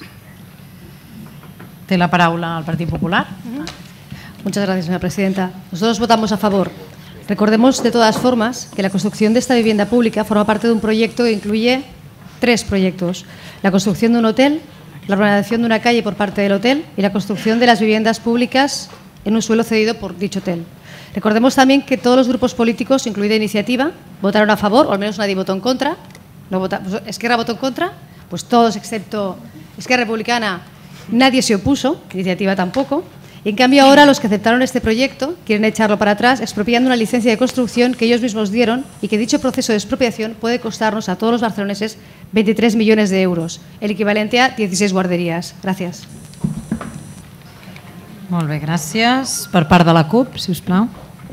Té la paraula el Partit Popular. Muchas gracias, señora presidenta. Nosotros votamos a favor. Recordemos de todas formas que la construcción de esta vivienda pública forma parte de un proyecto que incluye 3 proyectos. La construcción de un hotel, la urbanización de una calle por parte del hotel y la construcción de las viviendas públicas en un suelo cedido por dicho hotel. Recordemos también que todos los grupos políticos, incluida Iniciativa, votaron a favor, o al menos nadie votó en contra. Esquerra votó en contra, pues todos excepto Esquerra Republicana, nadie se opuso, Iniciativa tampoco. Y en cambio ahora los que aceptaron este proyecto quieren echarlo para atrás expropiando una licencia de construcción que ellos mismos dieron y que dicho proceso de expropiación puede costarnos a todos los barceloneses 23 millones de euros, el equivalente a 16 guarderías. Gracias. Molt bé, gràcies. Per part de la CUP, si us plau.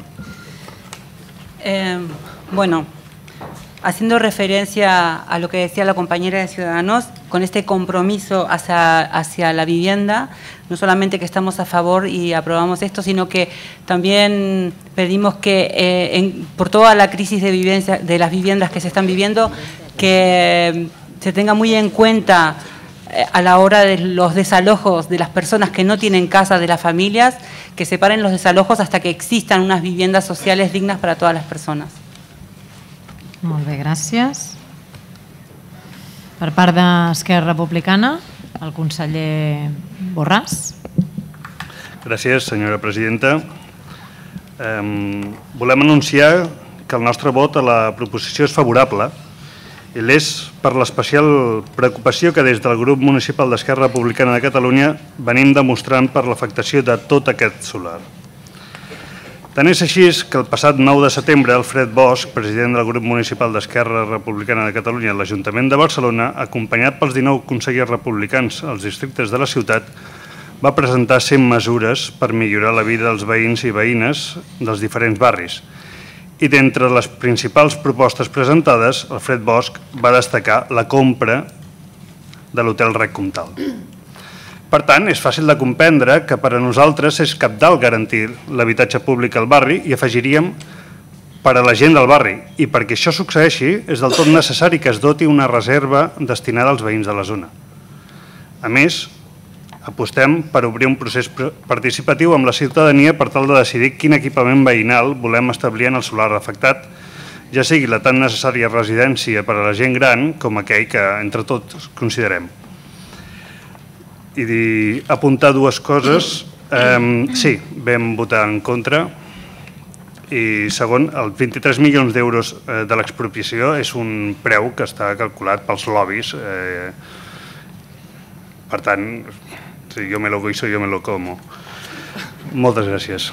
Bueno, haciendo referencia a lo que decía la compañera de Ciudadanos, con este compromiso hacia la vivienda, no solamente que estamos a favor y aprobamos esto, sino que también pedimos que por toda la crisis de las viviendas que se están viviendo, que se tenga muy en cuenta a la hora de los desalojos de las personas que no tienen casa, de las familias, que separen los desalojos hasta que existan unas viviendas sociales dignas para todas las personas. Molt bé, gràcies. Per part d'Esquerra Republicana, el conseller Borràs. Gràcies, senyora presidenta. Volem anunciar que el nostre vot a la proposició és favorable i l'és per l'especial preocupació que des del grup municipal d'Esquerra Republicana de Catalunya venim demostrant per l'afectació de tot aquest solar. Tant és així que el passat 9 de setembre, Alfred Bosch, president del grup municipal d'Esquerra Republicana de Catalunya a l'Ajuntament de Barcelona, acompanyat pels 19 consellers republicans als districtes de la ciutat, va presentar 100 mesures per millorar la vida dels veïns i veïnes dels diferents barris. I d'entre les principals propostes presentades, Alfred Bosch va destacar la compra de l'hotel Rec Comtal. Per tant, és fàcil de comprendre que per a nosaltres és cabdal garantir l'habitatge públic al barri i afegiríem per a la gent del barri. I perquè això succeeixi, és del tot necessari que es doti una reserva destinada als veïns de la zona. A més, apostem per obrir un procés participatiu amb la ciutadania per tal de decidir quin equipament veïnal volem establir en el solar afectat, ja sigui la tan necessària residència per a la gent gran com aquell que entre tots considerem. I apuntar 2 coses. Sí, vam votar en contra. I segon, els 23 milions d'euros de l'expropiació és un preu que està calculat pels lobbies. Per tant, si yo me lo guiso, yo me lo como. Moltes gràcies.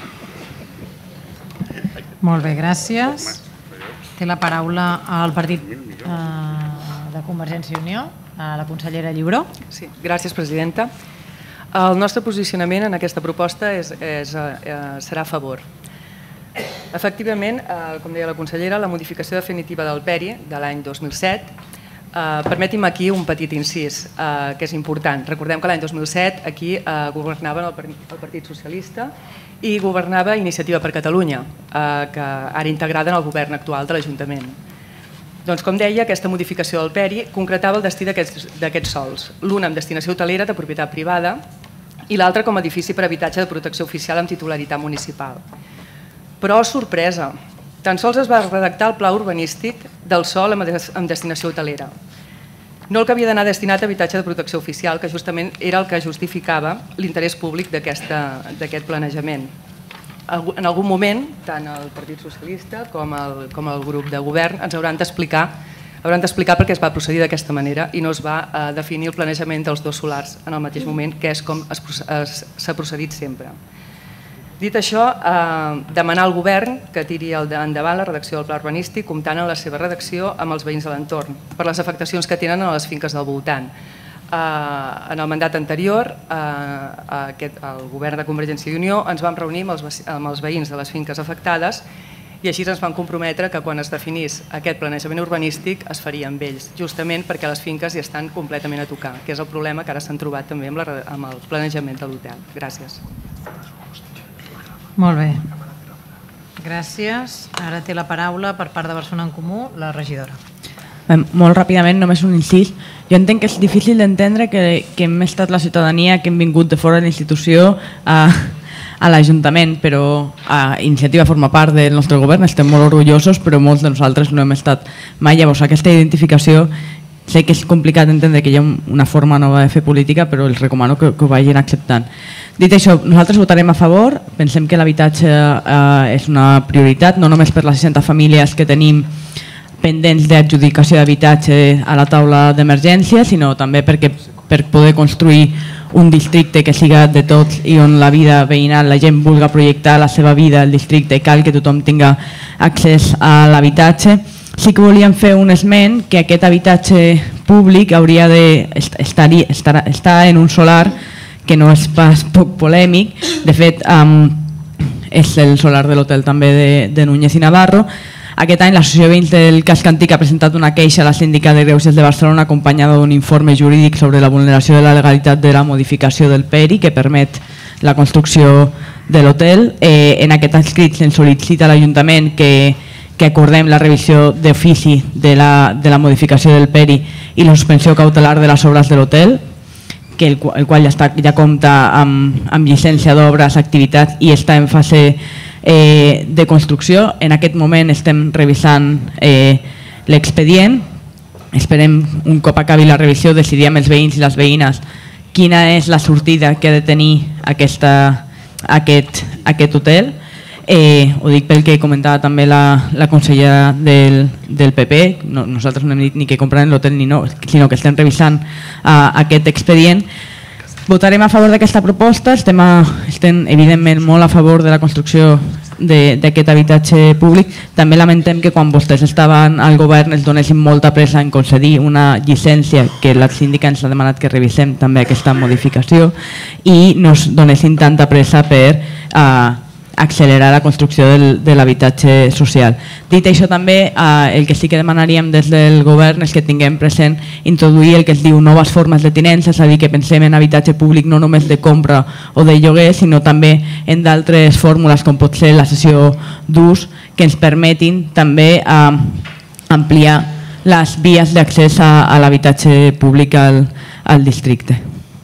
Molt bé, gràcies. Té la paraula el partit de Convergència i Unió, la consellera Lliuró. Sí, gràcies, presidenta. El nostre posicionament en aquesta proposta serà a favor. Efectivament, com deia la consellera, la modificació definitiva del PERI de l'any 2007, permeti'm aquí un petit incís que és important. Recordem que l'any 2007 aquí governaven el Partit Socialista i governava Iniciativa per Catalunya, que ara integrada en el govern actual de l'Ajuntament. Doncs, com deia, aquesta modificació del PERI concretava el destí d'aquests sols, l'un amb destinació hotelera de propietat privada i l'altre com a edifici per habitatge de protecció oficial amb titularitat municipal. Però, sorpresa, tan sols es va redactar el pla urbanístic del sòl amb destinació hotelera. No el que havia d'anar destinat a habitatge de protecció oficial, que justament era el que justificava l'interès públic d'aquest planejament. En algun moment, tant el Partit Socialista com el grup de govern ens hauran d'explicar per què es va procedir d'aquesta manera i no es va definir el planejament dels 2 solars en el mateix moment, que és com s'ha procedit sempre. Dit això, demanar al govern que tiri endavant la redacció del pla urbanístic comptant en la seva redacció amb els veïns de l'entorn, per les afectacions que tenen a les finques del voltant. En el mandat anterior, el govern de Convergència i Unió ens vam reunir amb els veïns de les finques afectades i així ens van comprometre que quan es definís aquest planejament urbanístic es faria amb ells, justament perquè les finques hi estan completament a tocar, que és el problema que ara s'han trobat també amb el planejament de l'hotel. Gràcies. Molt bé. Gràcies. Ara té la paraula per part de Barcelona en Comú la regidora. Molt ràpidament, només un incís. Jo entenc que és difícil d'entendre que hem estat la ciutadania, que hem vingut de fora de la institució a l'Ajuntament, però Iniciativa forma part del nostre govern, estem molt orgullosos, però molts de nosaltres no hem estat mai. Llavors, aquesta identificació, sé que és complicat entendre que hi ha una forma nova de fer política, però els recomano que ho vagin acceptant. Dit això, nosaltres votarem a favor, pensem que l'habitatge és una prioritat, no només per les 60 famílies que tenim pendents d'adjudicació d'habitatge a la taula d'emergència, sinó també perquè per poder construir un districte que siga de tots i on la vida veïnal, la gent vulgui projectar la seva vida al districte, cal que tothom tinga accés a l'habitatge. Sí que volíem fer un esment que aquest habitatge públic hauria d'estar en un solar que no és pas poc polèmic, de fet és el solar de l'hotel també de Núñez i Navarro. Aquest any l'Associació de Veïns del Casc Antic ha presentat una queixa a la Síndica de Greuges de Barcelona acompanyada d'un informe jurídic sobre la vulneració de la legalitat de la modificació del PERI que permet la construcció de l'hotel. En aquest escrit se'n sol·licita a l'Ajuntament que acordem la revisió d'ofici de la modificació del PERI i la suspensió cautelar de les obres de l'hotel, el qual ja compta amb llicència d'obres, activitat i està en fase de construcció. En aquest moment estem revisant l'expedient. Esperem, un cop acabi la revisió, decidir amb els veïns i les veïnes quina és la sortida que ha de tenir aquest hotel. Ho dic pel que comentava també la consellera del PP. Nosaltres no hem dit ni que comprarem l'hotel ni no, sinó que estem revisant aquest expedient. Votarem a favor d'aquesta proposta, estem evidentment molt a favor de la construcció d'aquest habitatge públic. També lamentem que quan vostès estaven al govern es donessin molta pressa en concedir una llicència, que la síndica ens ha demanat que revisem també aquesta modificació, i no es donessin tanta pressa per accelerar la construcció de l'habitatge social. Dit això, també el que sí que demanaríem des del govern és que tinguem present introduir el que es diu noves formes de tinença, és a dir, que pensem en habitatge públic no només de compra o de lloguer, sinó també en d'altres fórmules com pot ser la cessió d'ús, que ens permetin també ampliar les vies d'accés a l'habitatge públic al districte.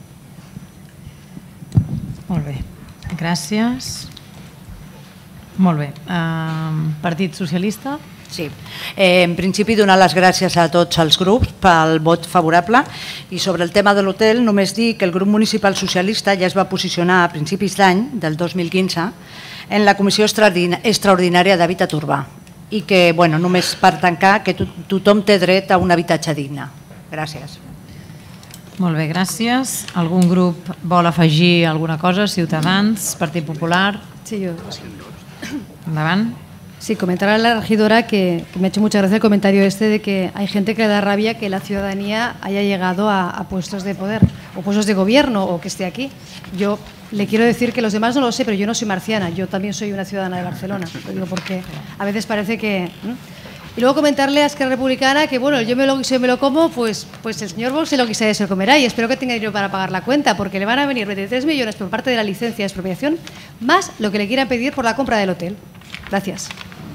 Molt bé, gràcies. Molt bé. Partit Socialista? Sí. En principi, donar les gràcies a tots els grups pel vot favorable, i sobre el tema de l'hotel només dir que el grup municipal socialista ja es va posicionar a principis d'any, del 2015, en la Comissió Extraordinària d'Hàbitat Urbà, i que, només per tancar, que tothom té dret a un habitatge digne. Gràcies. Molt bé, gràcies. Algun grup vol afegir alguna cosa? Ciutadans, Partit Popular? Sí, yo. Endavant. Sí, comentar a la regidora que me ha hecho mucha gracia el comentario de que hay gente que le da rabia que la ciudadanía haya llegado a puestos de poder o puestos de gobierno o que esté aquí. Yo le quiero decir que los demás no lo sé, pero yo no soy marciana, yo también soy una ciudadana de Barcelona. Lo digo porque a veces parece que... Y luego comentarle a Esquerra Republicana que, yo me lo como, pues el señor Vox se lo quise se lo comerá, y espero que tenga dinero para pagar la cuenta, porque le van a venir 23 millones por parte de la licencia de expropiación, más lo que le quieran pedir por la compra del hotel. Gràcies.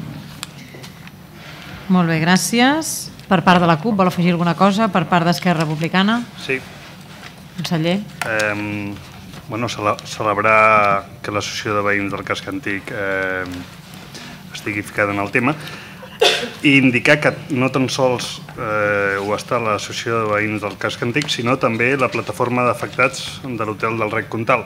Molt bé, gràcies. Per part de la CUP, vol afegir alguna cosa? Per part d'Esquerra Republicana? Sí. Conseller? Celebrar que l'Associació de Veïns del Casc Antic estigui ficada en el tema, i indicar que no tan sols ho està l'Associació de Veïns del Casc Antic, sinó també la plataforma d'afectats de l'Hotel del Rec Comtal.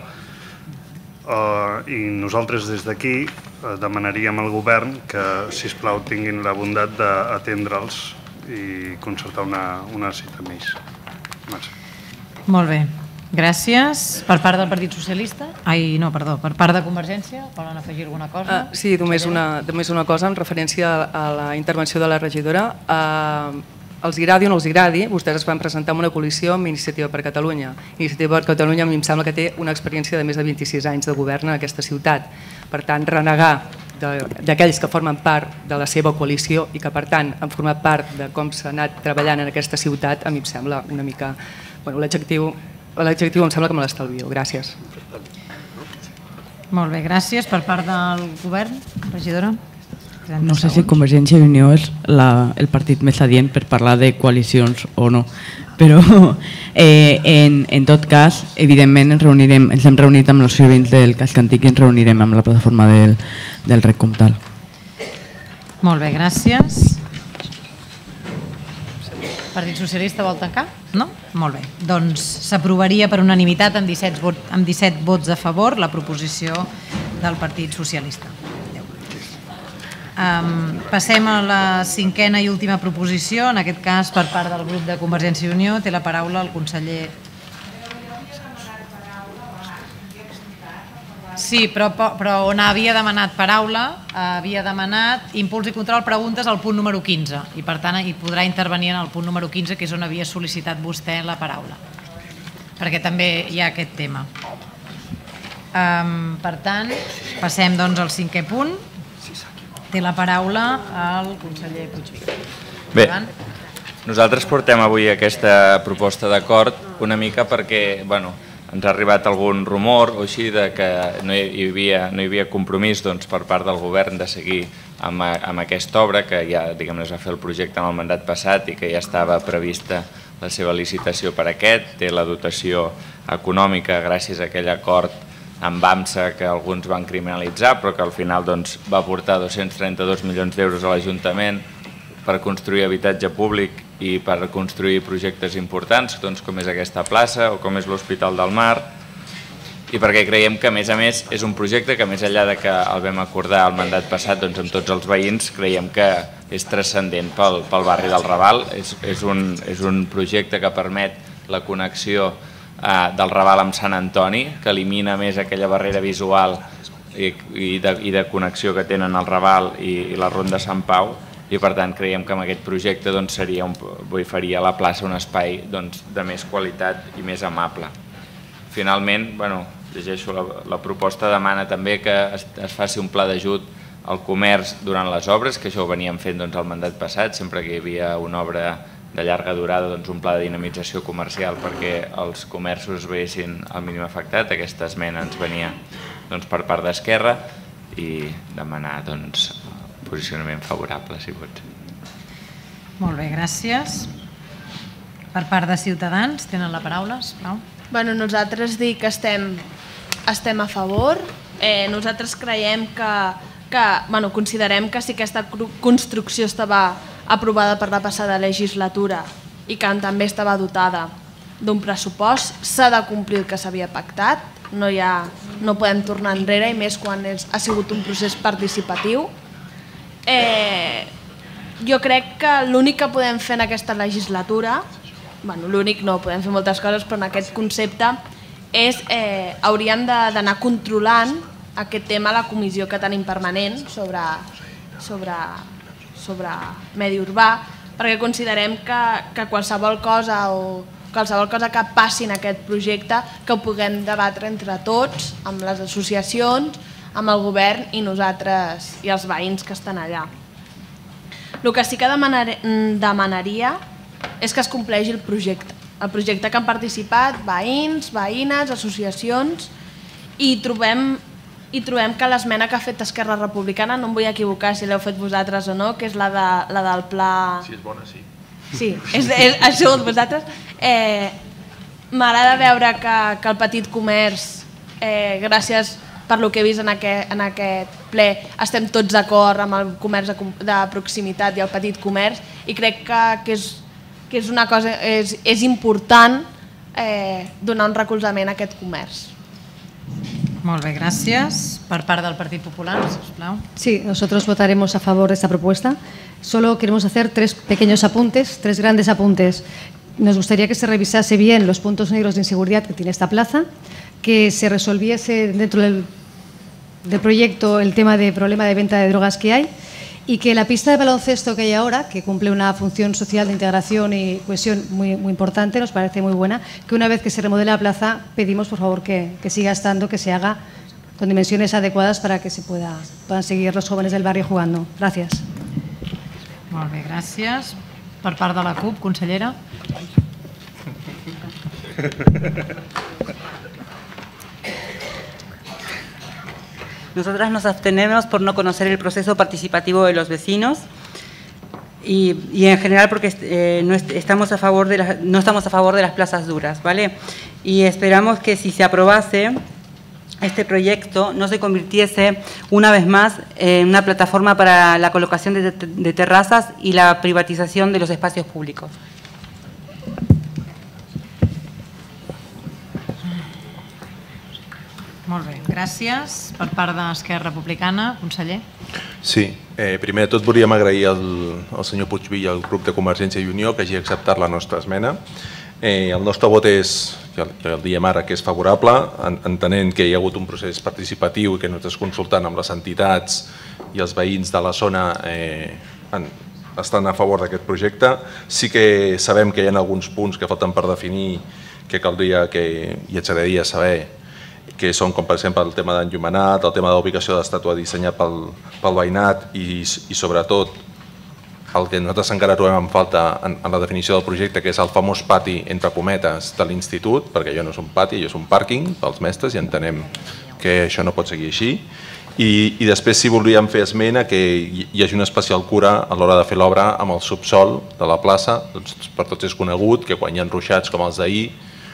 I nosaltres des d'aquí demanaríem al govern que, sisplau, tinguin la bondat d'atendre'ls i concertar una cita més. Molt bé, gràcies. Per part del Partit Socialista? Per part de Convergència, volen afegir alguna cosa? Sí, només una cosa en referència a la intervenció de la regidora. Els agradi o no els agradi, vostès es van presentar en una coalició amb Iniciativa per Catalunya. Iniciativa per Catalunya a mi em sembla que té una experiència de més de 26 anys de govern en aquesta ciutat. Per tant, renegar d'aquells que formen part de la seva coalició i que per tant han format part de com s'ha anat treballant en aquesta ciutat, a mi em sembla una mica... L'adjectiu em sembla que me l'estalvio. Gràcies. Molt bé, gràcies. Per part del govern, regidora? No sé si Convergència i Unió és el partit més adient per parlar de coalicions o no, però en tot cas, evidentment ens hem reunit amb els veïns del Casc Antic i ens reunirem amb la plataforma del Rec Comtal. Molt bé, gràcies. Partit Socialista vol tancar? No? Molt bé. Doncs s'aprovaria per unanimitat amb 17 vots a favor la proposició del Partit Socialista. Passem a la cinquena i última proposició, en aquest cas per part del grup de Convergència i Unió. Té la paraula el conseller. Sí, però on havia demanat paraula, havia demanat impuls i control preguntes al punt número 15 i per tant hi podrà intervenir en el punt número 15, que és on havia sol·licitat vostè la paraula, perquè també hi ha aquest tema. Per tant, passem doncs al cinquè punt. Té la paraula el conseller Puigvila. Bé, nosaltres portem avui aquesta proposta d'acord una mica perquè ens ha arribat algun rumor o així que no hi havia compromís per part del govern de seguir amb aquesta obra, que ja es va fer el projecte en el mandat passat i que ja estava prevista la seva licitació per aquest. Té la dotació econòmica gràcies a aquell acord amb AMSA que alguns van criminalitzar, però que al final va aportar 232 milions d'euros a l'Ajuntament per construir habitatge públic i per construir projectes importants, com és aquesta plaça o com és l'Hospital del Mar, i perquè creiem que, a més, és un projecte que, més enllà de que el vam acordar el mandat passat amb tots els veïns, creiem que és transcendent pel barri del Raval. És un projecte que permet la connexió del Raval amb Sant Antoni, que elimina més aquella barrera visual i de connexió que tenen el Raval i la Ronda Sant Pau, i per tant creiem que amb aquest projecte faria a la plaça un espai de més qualitat i més amable. Finalment, llegeixo la proposta, demana també que es faci un pla d'ajut al comerç durant les obres, que això ho veníem fent al mandat passat, sempre que hi havia una obra de llarga durada, un pla de dinamització comercial perquè els comerços es veiessin al mínim afectat. Aquesta esmena ens venia per part d'Esquerra i demanar posicionament favorable, si pot. Molt bé, gràcies. Per part de Ciutadans, tenen la paraula, sisplau. Nosaltres dic que estem a favor. Nosaltres creiem considerem que si aquesta construcció estava aprovada per la passada legislatura i que també estava dotada d'un pressupost, s'ha de complir el que s'havia pactat, no podem tornar enrere, i més quan ha sigut un procés participatiu. Jo crec que l'únic que podem fer en aquesta legislatura, l'únic no, podem fer moltes coses, però en aquest concepte hauríem d'anar controlant aquest tema a la comissió que tenim permanent sobre medi urbà, perquè considerem que qualsevol cosa que passi en aquest projecte que ho puguem debatre entre tots, amb les associacions, amb el govern i nosaltres i els veïns que estan allà. El que sí que demanaria és que es compleixi el projecte que han participat veïns, veïnes, associacions, i trobem que l'esmena que ha fet Esquerra Republicana, no em vull equivocar si l'heu fet vosaltres o no, que és la del pla... Si és bona, sí. Sí, ha sigut vosaltres. M'agrada veure que el petit comerç, gràcies per lo que he vist en aquest ple, estem tots d'acord amb el comerç de proximitat i el petit comerç, i crec que és una cosa, és important donar un recolzament a aquest comerç. Molt bé, gràcies. Per part del Partit Popular, sisplau. Sí, nosotros votaremos a favor de esta propuesta. Solo queremos hacer 3 pequeños apuntes, 3 grandes apuntes. Nos gustaría que se revisase bien los puntos negros de inseguridad que tiene esta plaza, que se resolviese dentro del proyecto el tema de problema de venta de drogas que hay, y que la pista de baloncesto que hay ahora, que cumple una función social de integración y cohesión muy importante, nos parece muy buena, que una vez que se remodele la plaza pedimos por favor que siga estando, que se haga con dimensiones adecuadas para que puedan seguir los jóvenes del barrio jugando. Gracias. Molt bé, gràcies. Per part de la CUP, consellera. Nosotras nos abstenemos por no conocer el proceso participativo de los vecinos y en general porque no estamos a favor de las plazas duras, ¿vale? Y esperamos que si se aprobase este proyecto no se convirtiese una vez más en una plataforma para la colocación de terrazas y la privatización de los espacios públicos. Molt bé, gràcies. Per part d'Esquerra Republicana, conseller. Sí, primer de tot volíem agrair al senyor Puigvil i al grup de Convergència i Unió que hagi acceptat la nostra esmena. El nostre vot és, ja el diem ara, que és favorable, entenent que hi ha hagut un procés participatiu i que nosaltres consultant amb les entitats i els veïns de la zona estan a favor d'aquest projecte. Sí que sabem que hi ha alguns punts que falten per definir que caldria i ens agradaria saber, que són com per exemple el tema d'enllumenat, el tema de l'ubicació de l'estàtua dissenyat pel veïnat i sobretot el que nosaltres encara trobem en falta en la definició del projecte, que és el famós pati entre cometes de l'institut, perquè allò no és un pati, allò és un pàrquing pels mestres i entenem que això no pot seguir així. I després sí voldríem fer esmena que hi hagi una especial cura a l'hora de fer l'obra amb el subsol de la plaça. Per tots és conegut que quan hi ha ruixats com els d'ahir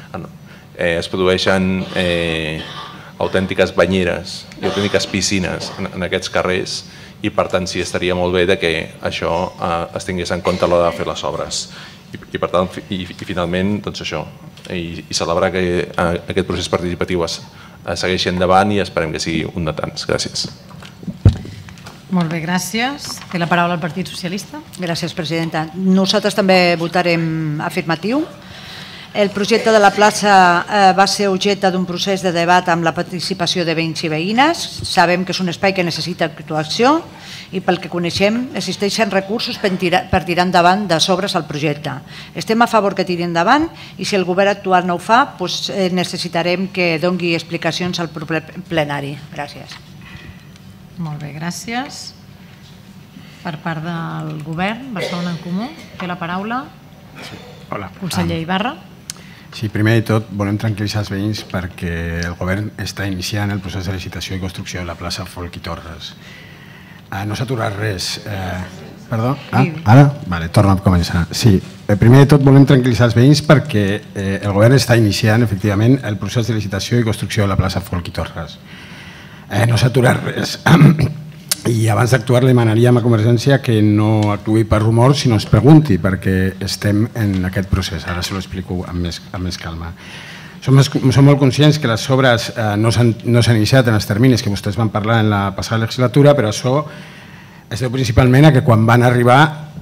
es produeixen autèntiques banyeres i autèntiques piscines en aquests carrers i per tant sí estaria molt bé que això es tingués en compte a l'hora de fer les obres. I per tant, i finalment, doncs això, i celebrar que aquest procés participatiu es segueixi endavant i esperem que sigui un de tants. Gràcies. Molt bé, gràcies. Té la paraula el Partit Socialista. Gràcies, presidenta. Nosaltres també votarem afirmatiu. El projecte de la plaça va ser objecte d'un procés de debat amb la participació de veïns i veïnes. Sabem que és un espai que necessita actuació i pel que coneixem existeixen recursos per tirar endavant de sobres al projecte. Estem a favor que tiri endavant i si el govern actual no ho fa, necessitarem que doni explicacions al proper plenari. Gràcies. Molt bé, gràcies. Per part del govern, Barcelona en Comú, té la paraula. Hola. Conseller Ibarra. Sí, primer de tot volem tranquil·litzar els veïns perquè el govern està iniciant el procés de licitació i construcció de la plaça Folch i Torres. No s'ha aturat res. Perdó? Ara? Vale, torno a començar. Sí, primer de tot volem tranquil·litzar els veïns perquè el govern està iniciant efectivament el procés de licitació i construcció de la plaça Folch i Torres. No s'ha aturat res. I abans d'actuar li demanaríem a Convergència que no actuï per rumor, sinó es pregunti, perquè estem en aquest procés. Ara se l'explico amb més calma. Som molt conscients que les obres no s'han iniciat en els terminis que vostès van parlar en la passada legislatura, però això es deu principalment a que quan van arribar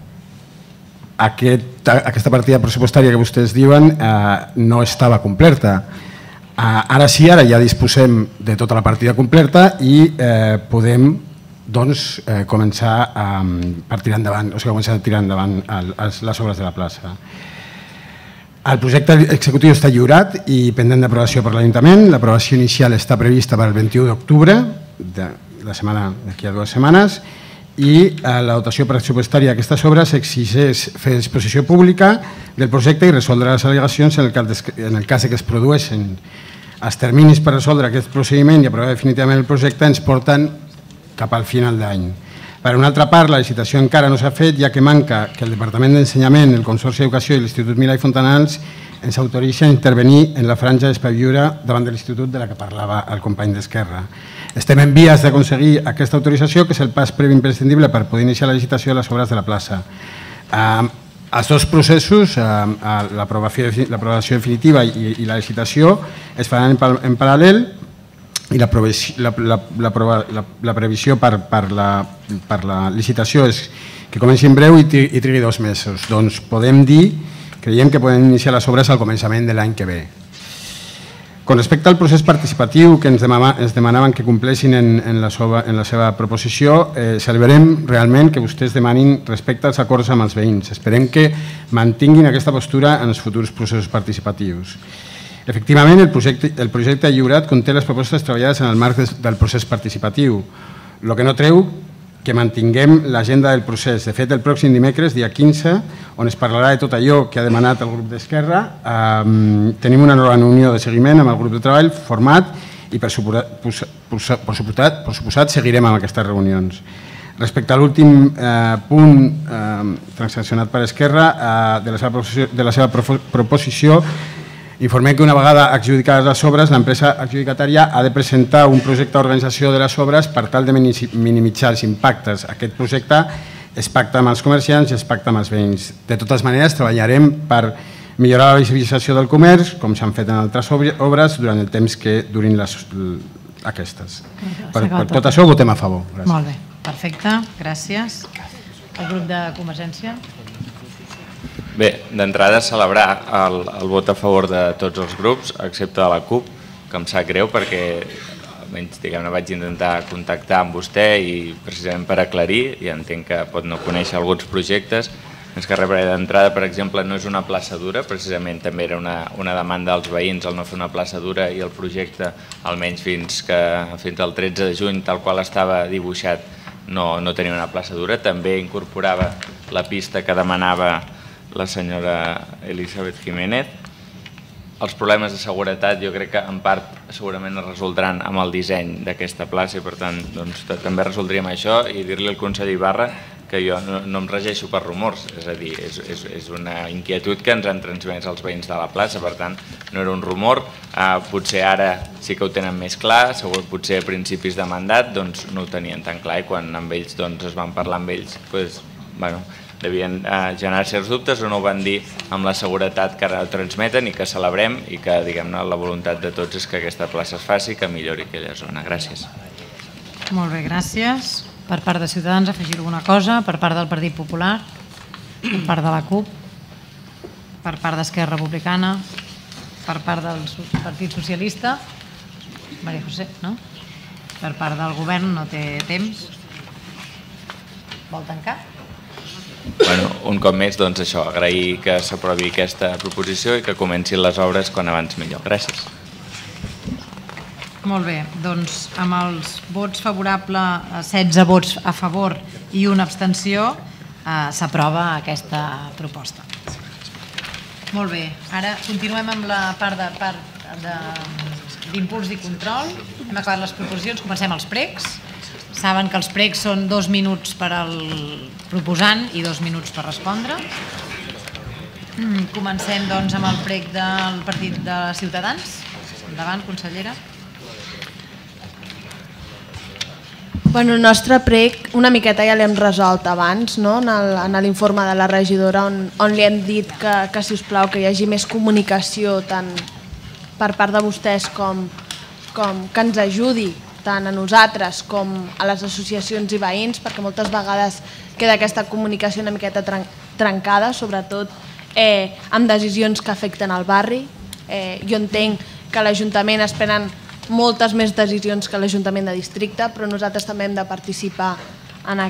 aquesta partida pressupostària que vostès diuen no estava completa. Ara sí, ara ja disposem de tota la partida completa i podem començar a tirar endavant les obres de la plaça. El projecte executiu està lliurat i pendent d'aprovació per l'Ajuntament. L'aprovació inicial està prevista per al 21 d'octubre, d'aquí a 2 setmanes, i la dotació pressupostària d'aquestes obres exigeix fer exposició pública del projecte i resoldre les al·legacions en el cas que es produeixen. Els terminis per resoldre aquest procediment i aprovar definitivament el projecte ens porten cap al final d'any. Per una altra part, la licitació encara no s'ha fet, ja que manca que el Departament d'Ensenyament, el Consorci d'Educació i l'Institut Milà i Fontanals ens autoritza a intervenir en la franja d'espai lliure davant de l'Institut de la que parlava el company d'Esquerra. Estem en vies d'aconseguir aquesta autorització, que és el pas previ imprescindible per poder iniciar la licitació de les obres de la plaça. Els dos processos, l'aprovació definitiva i la licitació, es faran en paral·lel i la previsió per la licitació és que comenci en breu i trigui 2 mesos. Doncs creiem que podem iniciar les obres al començament de l'any que ve. Con respecte al procés participatiu que ens demanaven que compleixin en la seva proposició, celebrem realment que vostès demanin respecte als acords amb els veïns. Esperem que mantinguin aquesta postura en els futurs processos participatius. Efectivament, el projecte lliurat conté les propostes treballades en el marc del procés participatiu, el que no treu que mantinguem l'agenda del procés. De fet, el pròxim dimecres, dia 15, on es parlarà de tot allò que ha demanat el grup d'Esquerra, tenim una nova reunió de seguiment amb el grup de treball format i per suposat seguirem amb aquestes reunions. Respecte a l'últim punt transaccionat per Esquerra de la seva proposició, informem que una vegada adjudicades les obres, l'empresa adjudicatària ha de presentar un projecte d'organització de les obres per tal de minimitzar els impactes. Aquest projecte es pacta amb els comerciants i es pacta amb els veïns. De totes maneres, treballarem per millorar la visibilització del comerç, com s'han fet en altres obres, durant el temps que durin aquestes. Per tot això votem a favor. Molt bé, perfecte, gràcies. El grup de Convergència. Bé, d'entrada celebrar el vot a favor de tots els grups, excepte de la CUP, que em sap greu perquè almenys vaig intentar contactar amb vostè i precisament per aclarir, i entenc que pot no conèixer alguns projectes. Més que res, d'entrada, per exemple, no és una plaça dura, precisament també era una demanda dels veïns el no fer una plaça dura, i el projecte, almenys fins al 13 de juny, tal qual estava dibuixat, no tenia una plaça dura. També incorporava la pista que demanava la senyora Elisabeth Jiménez. Els problemes de seguretat jo crec que en part segurament es resoldran amb el disseny d'aquesta plaça, i per tant també resoldríem això. I dir-li al conseller Ibarra que jo no em regeixo per rumors, és a dir, és una inquietud que ens han transmès els veïns de la plaça, per tant no era un rumor. Potser ara sí que ho tenen més clar, potser a principis de mandat no ho tenien tan clar, i quan amb ells es van parlar amb ells, devien generar certs dubtes o no ho van dir amb la seguretat que ara transmeten i que celebrem, i que la voluntat de tots és que aquesta plaça es faci i que millori aquella zona. Gràcies. Molt bé, gràcies. Per part de Ciutadans, afegir alguna cosa? Per part del Partit Popular? Per part de la CUP? Per part d'Esquerra Republicana? Per part del Partit Socialista? Maria José, no? Per part del govern no té temps. Vol tancar? Un cop més, això, agrair que s'aprovi aquesta proposició i que comencin les obres quan abans millor. Gràcies. Molt bé, doncs amb els vots favorables, 16 vots a favor i una abstenció, s'aprova aquesta proposta. Molt bé, ara continuem amb la part d'impuls i control. Hem acabat les proposicions, comencem els pregs. Saben que els pregs són 2 minuts per al proposant i 2 minuts per respondre. Comencem doncs amb el preg del Partit de Ciutadans. Endavant, consellera. Bueno, el nostre preg una miqueta ja l'hem resolt abans, en l'informe de la regidora, on li hem dit que si us plau que hi hagi més comunicació tant per part de vostès com que ens ajudi tant a nosaltres com a les associacions i veïns, perquè moltes vegades queda aquesta comunicació una miqueta trencada, sobretot amb decisions que afecten el barri. Jo entenc que a l'Ajuntament es prenen moltes més decisions que l'Ajuntament de districte, però nosaltres també hem de participar en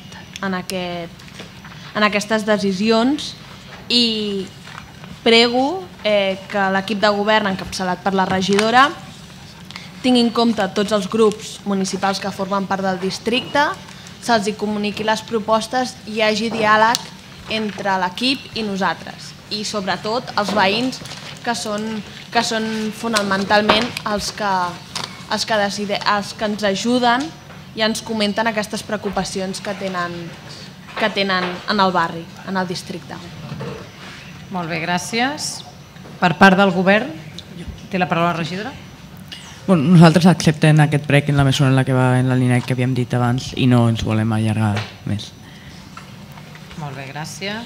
aquestes decisions, i prego que l'equip de govern encapçalat per la regidora tingui en compte tots els grups municipals que formen part del districte, se'ls comuniqui les propostes i hi hagi diàleg entre l'equip i nosaltres, i sobretot els veïns, que són fonamentalment els que ens ajuden i ens comenten aquestes preocupacions que tenen en el barri, en el districte. Molt bé, gràcies. Per part del govern, té la paraula la regidora. Nosaltres acceptem aquest prec en la mesura en la que va en la línia que havíem dit abans i no ens volem allargar més. Molt bé, gràcies.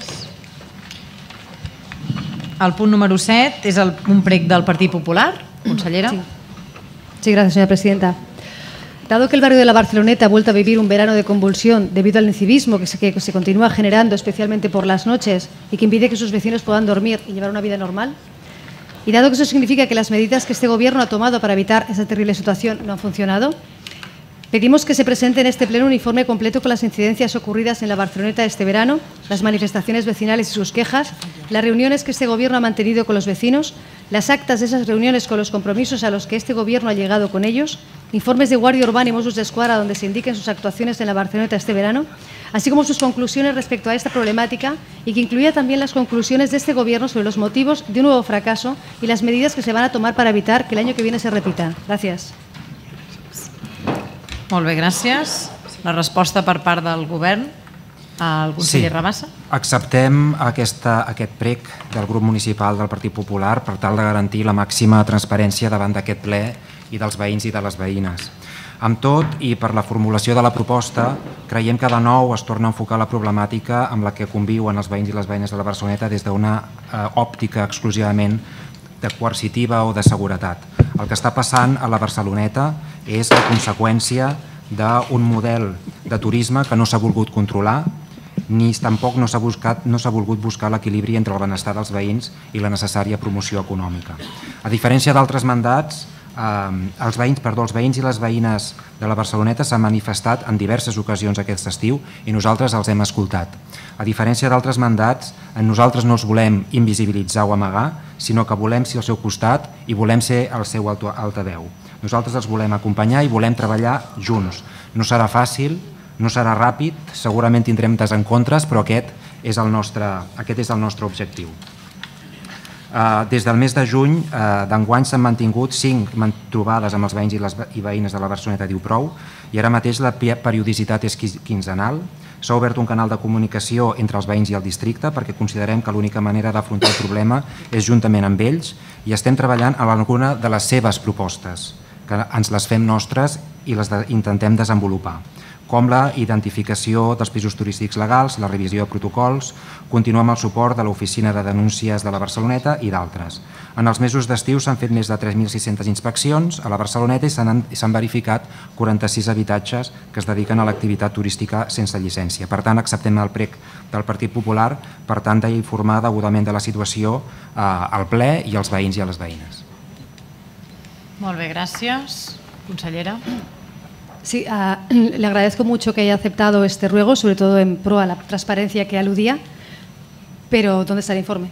El punt número 7 és un prec del Partit Popular. Consellera. Sí, gracias, señora presidenta. Dado que el barrio de la Barceloneta ha vuelto a vivir un verano de convulsión debido al incivismo que se continúa generando, especialmente por las noches, y que impide que sus vecinos puedan dormir y llevar una vida normal, y dado que eso significa que las medidas que este Gobierno ha tomado para evitar esa terrible situación no han funcionado, pedimos que se presente en este pleno un informe completo con las incidencias ocurridas en la Barceloneta este verano, las manifestaciones vecinales y sus quejas, las reuniones que este Gobierno ha mantenido con los vecinos, las actas de esas reuniones con los compromisos a los que este Gobierno ha llegado con ellos, informes de Guardia Urbana y Mossos d'Esquadra donde se indiquen sus actuaciones en la Barceloneta este verano, así como sus conclusiones respecto a esta problemática, y que incluya también las conclusiones de este Gobierno sobre los motivos de un nuevo fracaso y las medidas que se van a tomar para evitar que el año que viene se repita. Gracias. Molt bé, gràcies. La resposta per part del govern al conseller Rabassa. Acceptem aquest prec del grup municipal del Partit Popular per tal de garantir la màxima transparència davant d'aquest ple i dels veïns i de les veïnes. Amb tot, i per la formulació de la proposta, creiem que de nou es torna a enfocar la problemàtica amb la que conviuen els veïns i les veïnes de la Barceloneta des d'una òptica exclusivament de coercitiva o de seguretat. El que està passant a la Barceloneta és la conseqüència d'un model de turisme que no s'ha volgut controlar, ni tampoc no s'ha volgut buscar l'equilibri entre el benestar dels veïns i la necessària promoció econòmica. A diferència d'altres mandats, els veïns i les veïnes de la Barceloneta s'han manifestat en diverses ocasions aquest estiu i nosaltres els hem escoltat. A diferència d'altres mandats, nosaltres no els volem invisibilitzar o amagar, sinó que volem ser al seu costat i volem ser el seu altaveu. Nosaltres els volem acompanyar i volem treballar junts. No serà fàcil, no serà ràpid, segurament tindrem desencontres, però aquest és el nostre objectiu. Des del mes de juny d'enguany s'han mantingut 5 trobades amb els veïns i veïnes de la Barceloneta Diu Prou i ara mateix la periodicitat és quinzenal. S'ha obert un canal de comunicació entre els veïns i el districte perquè considerem que l'única manera d'afrontar el problema és juntament amb ells i estem treballant en alguna de les seves propostes, que ens les fem nostres i les intentem desenvolupar, com la identificació dels pisos turístics legals, la revisió de protocols, continuar amb el suport de l'Oficina de Denúncies de la Barceloneta i d'altres. En els mesos d'estiu s'han fet més de 3.600 inspeccions a la Barceloneta i s'han verificat 46 habitatges que es dediquen a l'activitat turística sense llicència. Per tant, acceptem el prec del Partit Popular per tant d'informar degudament de la situació al ple i als veïns i a les veïnes. Molt bé, gràcies. Consellera. Sí, le agradezco mucho que haya aceptado este ruego, sobre todo en pro a la transparencia que aludía, pero ¿dónde está el informe?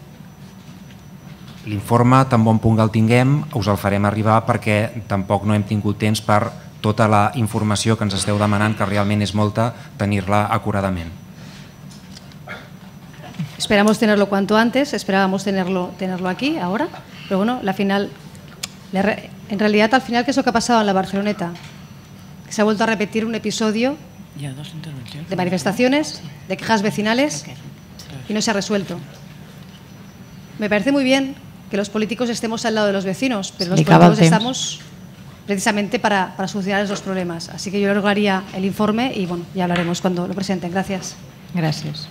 L'informe, tan bon punt que el tinguem, us el farem arribar perquè tampoc no hem tingut temps per tota la informació que ens esteu demanant, que realment és molta, tenir-la acuradament. Esperamos tenerlo cuanto antes, esperábamos tenerlo aquí, ahora, pero bueno, en realidad al final, ¿qué es lo que ha pasado en la Barceloneta? Se ha vuelto a repetir un episodio de manifestaciones, de quejas vecinales y no se ha resuelto. Me parece muy bien que los políticos estemos al lado de los vecinos, pero los políticos estamos precisamente para solucionar los problemas. Así que yo le rogaría el informe y bueno, ya hablaremos cuando lo presenten. Gracias. Gràcies.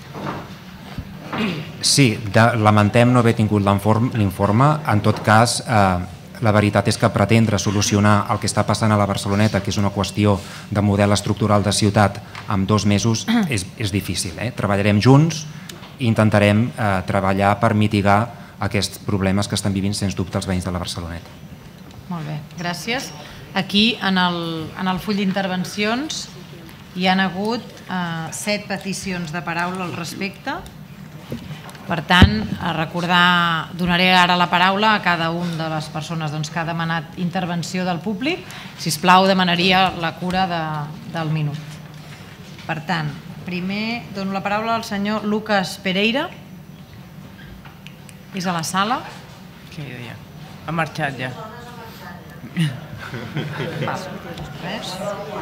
Sí, lamentem no haver tingut l'informe. En tot cas, la veritat és que pretendre solucionar el que està passant a la Barceloneta, que és una qüestió de model estructural de ciutat, en 2 mesos és difícil. Treballarem junts i intentarem treballar per mitigar aquests problemes que estan vivint, sens dubte, els veïns de la Barceloneta. Molt bé, gràcies. Aquí, en el full d'intervencions, hi han hagut 7 peticions de paraula al respecte. Per tant, a recordar, donaré ara la paraula a cada una de les persones que ha demanat intervenció del públic. Sisplau, demanaria la cura del minut. Per tant, primer dono la paraula al senyor Lucas Pereira. És a la sala. Què deia? Ha marxat ja. Res.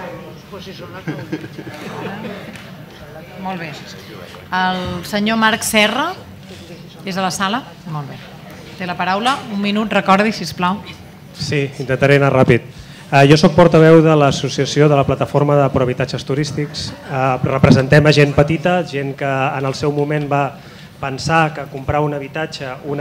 Molt bé. El senyor Marc Serra és a la sala? Molt bé. Té la paraula. Un minut, recordi, sisplau. Sí, intentaré anar ràpid. Jo soc portaveu de l'associació de la plataforma de prohabitatges turístics. Representem a gent petita, gent que en el seu moment va pensar que comprar un habitatge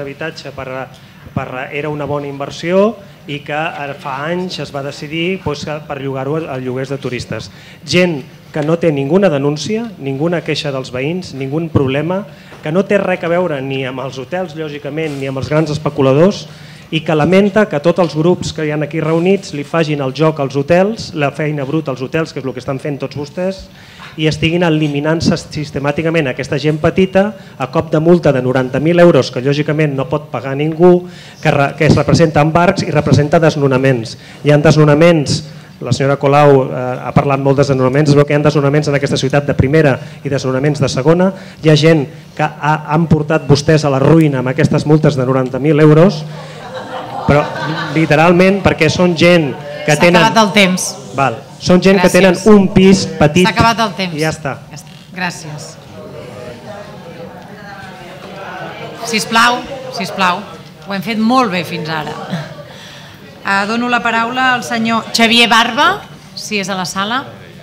era una bona inversió i que fa anys es va decidir per llogar-ho a lloguers de turistes. Gent que no té ninguna denúncia, ninguna queixa dels veïns, ningun problema, que no té res a veure ni amb els hotels, lògicament, ni amb els grans especuladors, i que lamenta que tots els grups que hi ha aquí reunits li facin el joc als hotels, la feina bruta als hotels, que és el que estan fent tots vostès, i estiguin eliminant-se sistemàticament aquesta gent petita a cop de multa de 90.000 euros, que lògicament no pot pagar ningú, que es representa en barcs i representa desnonaments. Hi ha desnonaments, la senyora Colau ha parlat molt de desnonaments, es veu que hi ha desnonaments en aquesta ciutat de primera i desnonaments de segona. Hi ha gent que han portat vostès a la ruïna amb aquestes multes de 90.000 euros, però literalment perquè són gent que tenen... S'ha acabat el temps. són gent que tenen un pis petit. S'ha acabat el temps. I ja està. Gràcies. Sisplau, sisplau. Ho hem fet molt bé fins ara. Dono la paraula al senyor Xavier Barba, si és a la sala.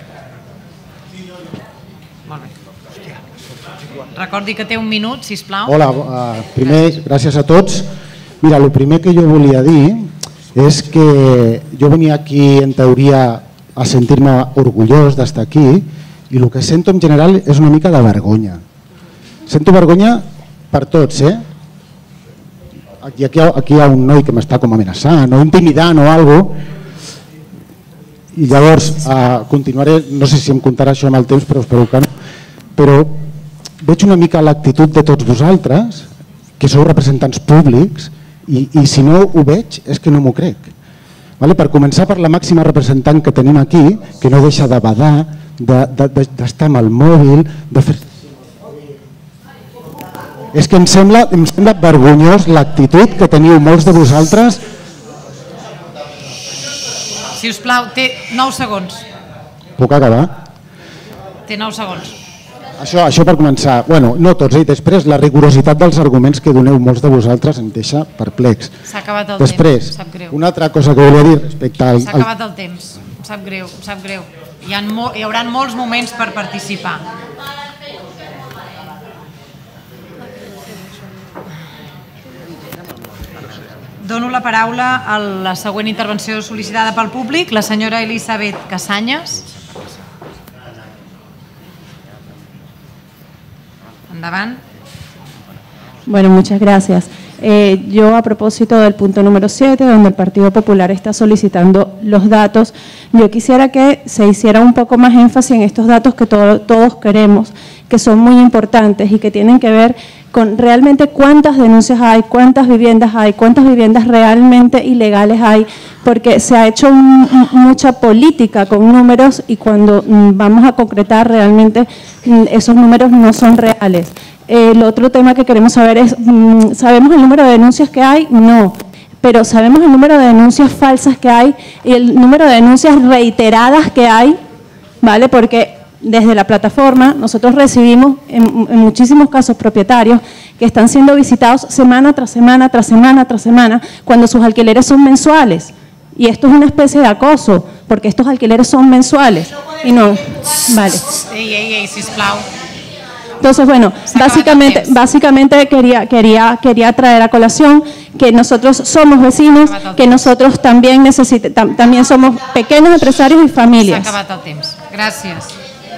Molt bé. Recordi que té un minut, sisplau. Hola, primer, gràcies a tots. Mira, el primer que jo volia dir és que jo venia aquí en teoria a sentir-me orgullós d'estar aquí i el que sento en general és una mica de vergonya. Sento vergonya per tots, Aquí hi ha un noi que m'està com amenaçant o intimidant o alguna cosa, i llavors continuaré, no sé si em comptarà això amb el temps, però espero que no, però veig una mica l'actitud de tots vosaltres, que sou representants públics, i si no ho veig és que no m'ho crec. Per començar per la màxima representant que tenim aquí, que no deixa de badar, d'estar amb el mòbil, de fer... És que em sembla vergonyós l'actitud que teniu molts de vosaltres. Si us plau, té 9 segons. Puc acabar? Té 9 segons. Això per començar. Bueno, no tots, i després la rigorositat dels arguments que doneu molts de vosaltres em deixa perplex. S'ha acabat el després, temps, sap greu. Una altra cosa que volia dir respecte al... S'ha acabat el temps, sap greu, sap greu. Hi haurà molts moments per participar. Dono la paraula a la següent intervenció sol·licitada pel públic, la senyora Elisabet Casanyes. Endavant. Bueno, muchas gracias. Yo, a propósito del punto número 7, donde el Partido Popular está solicitando los datos, yo quisiera que se hiciera un poco más énfasis en estos datos que todos queremos, que son muy importantes y que tienen que ver con realmente cuántas denuncias hay, cuántas viviendas realmente ilegales hay, porque se ha hecho mucha política con números y cuando vamos a concretar realmente esos números no son reales. El otro tema que queremos saber es, ¿sabemos el número de denuncias que hay? No, pero ¿sabemos el número de denuncias falsas que hay y el número de denuncias reiteradas que hay? ¿Vale? Porque desde la plataforma nosotros recibimos en muchísimos casos propietarios que están siendo visitados semana tras semana, tras semana, tras semana, cuando sus alquileres son mensuales. Y esto es una especie de acoso, porque estos alquileres son mensuales. Y no, vale. Sisplau. Entonces, bueno, básicamente quería traer a colación que nosotros somos vecinos, que nosotros también también somos pequeños empresarios y familias. S'ha acabat el temps. Gràcies.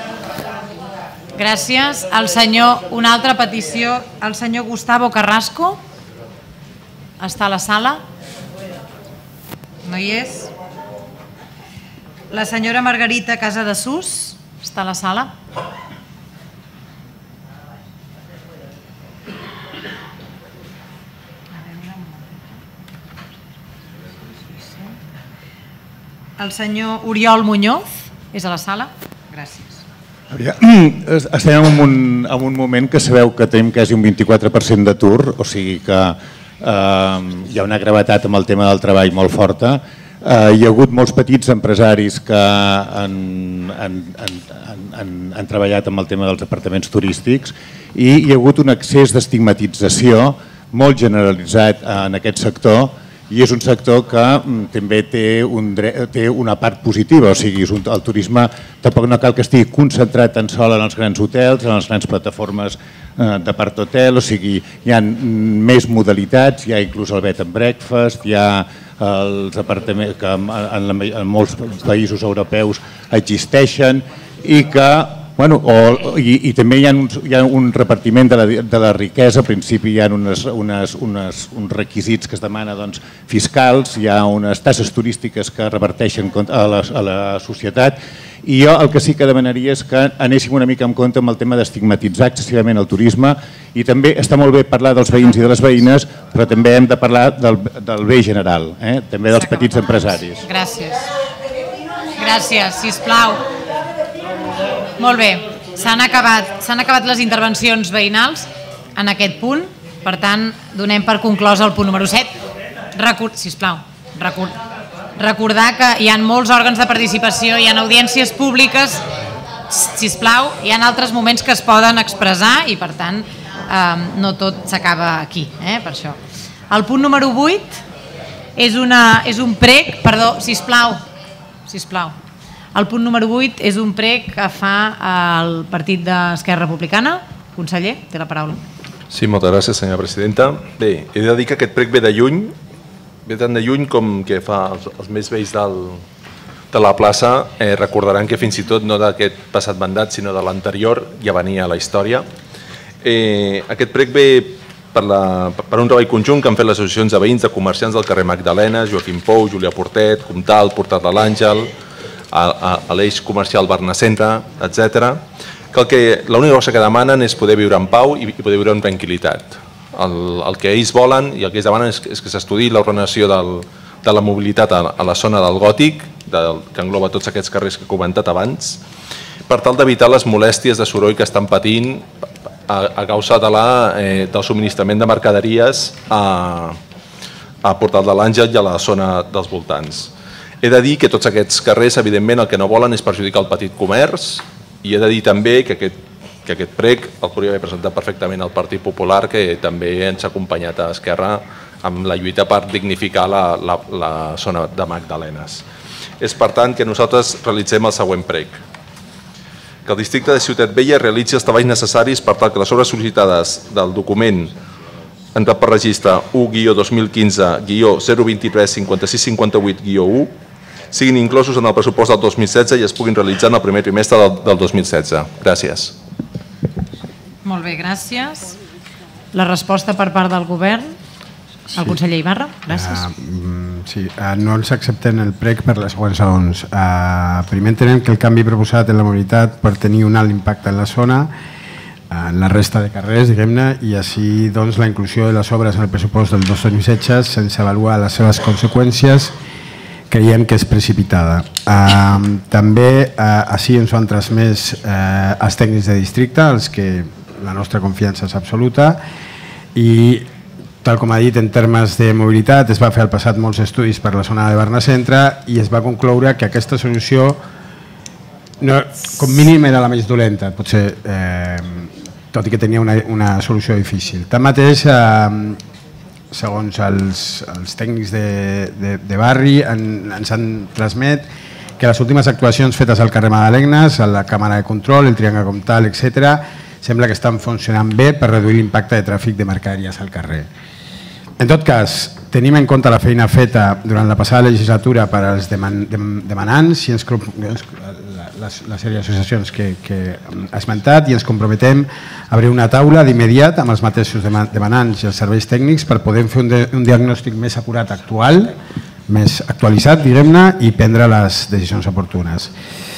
Gràcies. Una altra petició, el senyor Gustavo Carrasco. Està a la sala? No hi és? La senyora Margarita Casadesús està a la sala? El senyor Oriol Muñoz és a la sala? Gràcies. Estem en un moment que sabeu que tenim quasi un 24% d'atur, o sigui que hi ha una gravetat amb el tema del treball molt forta. Hi ha hagut molts petits empresaris que han treballat amb el tema dels apartaments turístics i hi ha hagut un excés d'estigmatització molt generalitzat en aquest sector i és un sector que també té una part positiva, o sigui, el turisme tampoc no cal que estigui concentrat tan sol en els grans hotels, en les grans plataformes d'apart-hotel, o sigui, hi ha més modalitats, hi ha inclús el bed and breakfast, hi ha els apartaments que en molts països europeus existeixen i que i també hi ha un repartiment de la riquesa. Al principi hi ha uns requisits que es demanen fiscals, hi ha unes taxes turístiques que reverteixen a la societat i jo el que sí que demanaria és que anéssim una mica en compte amb el tema d'estigmatitzar excessivament el turisme i també està molt bé parlar dels veïns i de les veïnes, però també hem de parlar del bé general, també dels petits empresaris. Gràcies. Gràcies, sisplau. Molt bé, s'han acabat les intervencions veïnals en aquest punt, per tant, donem per conclòs el punt número 7. Sisplau, recordar que hi ha molts òrgans de participació, hi ha audiències públiques, sisplau, hi ha altres moments que es poden expressar i per tant no tot s'acaba aquí, per això. El punt número 8 és un prec, perdó, sisplau, el punt número 8 és un prec que fa el partit d'Esquerra Republicana. Conseller, té la paraula. Sí, moltes gràcies, senyora presidenta. Bé, he de dir que aquest prec ve de lluny, ve tant de lluny com que fa els més vells de la plaça recordaran que fins i tot no d'aquest passat mandat sinó de l'anterior ja venia a la història. Aquest prec ve per un treball conjunt que han fet les associacions de veïns de comerciants del carrer Magdalena, Joaquim Pou, Júlia Portet, Comtal, Portal de l'Àngel, a l'eix comercial Barnacentre, etc. Que l'única cosa que demanen és poder viure en pau i poder viure en tranquil·litat. El que ells volen i el que ells demanen és que s'estudiï l'ordenació de la mobilitat a la zona del Gòtic, que engloba tots aquests carrers que he comentat abans, per tal d'evitar les molèsties de soroll que estan patint a causa del subministrament de mercaderies a Portal de l'Àngel i a la zona dels voltants. He de dir que tots aquests carrers, evidentment, el que no volen és perjudicar el petit comerç i he de dir també que aquest prec el podria haver presentat perfectament al Partit Popular, que també ens ha acompanyat a Esquerra amb la lluita per dignificar la zona de Magdalenes. És per tant que nosaltres realitzem el següent prec. Que el districte de Ciutat Vella realitzi els treballs necessaris per tal que les obres sol·licitades del document entrat per registre 1-2015-023-5658-1 siguin inclosos en el pressupost del 2016 i es puguin realitzar en el primer trimestre del 2016. Gràcies. Molt bé, gràcies. La resposta per part del govern, el conseller Ibarra, gràcies. Sí, no ens acceptem el prec per les següents raons. Primer entenem que el canvi proposat en la mobilitat pot tenir un alt impacte en la zona, en la resta de carrers, diguem-ne, i així doncs la inclusió de les obres en el pressupost del 2016 sense avaluar les seves conseqüències creiem que és precipitada. També així ens ho han transmès els tècnics de districte, als que la nostra confiança és absoluta, i tal com ha dit, en termes de mobilitat es va fer al passat molts estudis per la zona de Barnacentre i es va concloure que aquesta solució com mínim era la més dolenta, potser, tot i que tenia una solució difícil. Tanmateix, segons els tècnics de barri, ens han transmet que les últimes actuacions fetes al carrer Madalenes, a la càmera de control, el triangle Comtal, etc., sembla que estan funcionant bé per reduir l'impacte de tràfic de mercaderies al carrer. En tot cas, tenim en compte la feina feta durant la passada legislatura per als demanants i la sèrie d'associacions que ha esmentat i ens comprometem a obrir una taula d'immediat amb els mateixos demanants i els serveis tècnics per poder fer un diagnòstic més acurat actual, més actualitzat, diguem-ne, i prendre les decisions oportunes.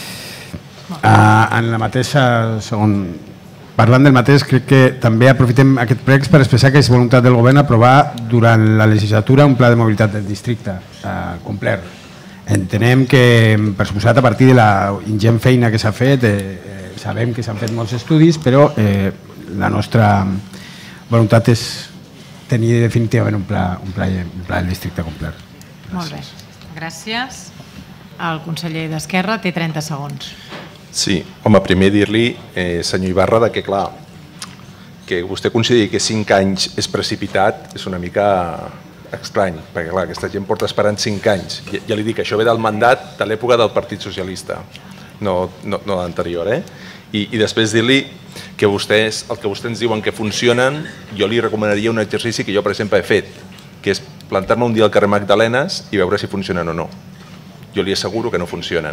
En la mateixa, parlant del mateix, crec que també aprofitem aquest prec per expressar que és voluntat del govern aprovar durant la legislatura un pla de mobilitat del districte complet. Entenem que, per suposat, a partir de la ingent feina que s'ha fet, sabem que s'han fet molts estudis, però la nostra voluntat és tenir definitivament un pla del districte complet. Molt bé, gràcies. El conseller d'Esquerra té 30 segons. Sí, home, primer dir-li, senyor Ibarra, que clar, que vostè consideri que 5 anys és precipitat és una mica estrany, perquè clar, aquesta gent porta esperant 5 anys. Ja li dic, això ve del mandat de l'època del Partit Socialista, no l'anterior. I després dir-li que vostès, el que vostès ens diuen que funcionen, jo li recomanaria un exercici que jo, per exemple, he fet, que és plantar-me un dia al carrer Magdalenes i veure si funcionen o no. Jo li asseguro que no funcionen.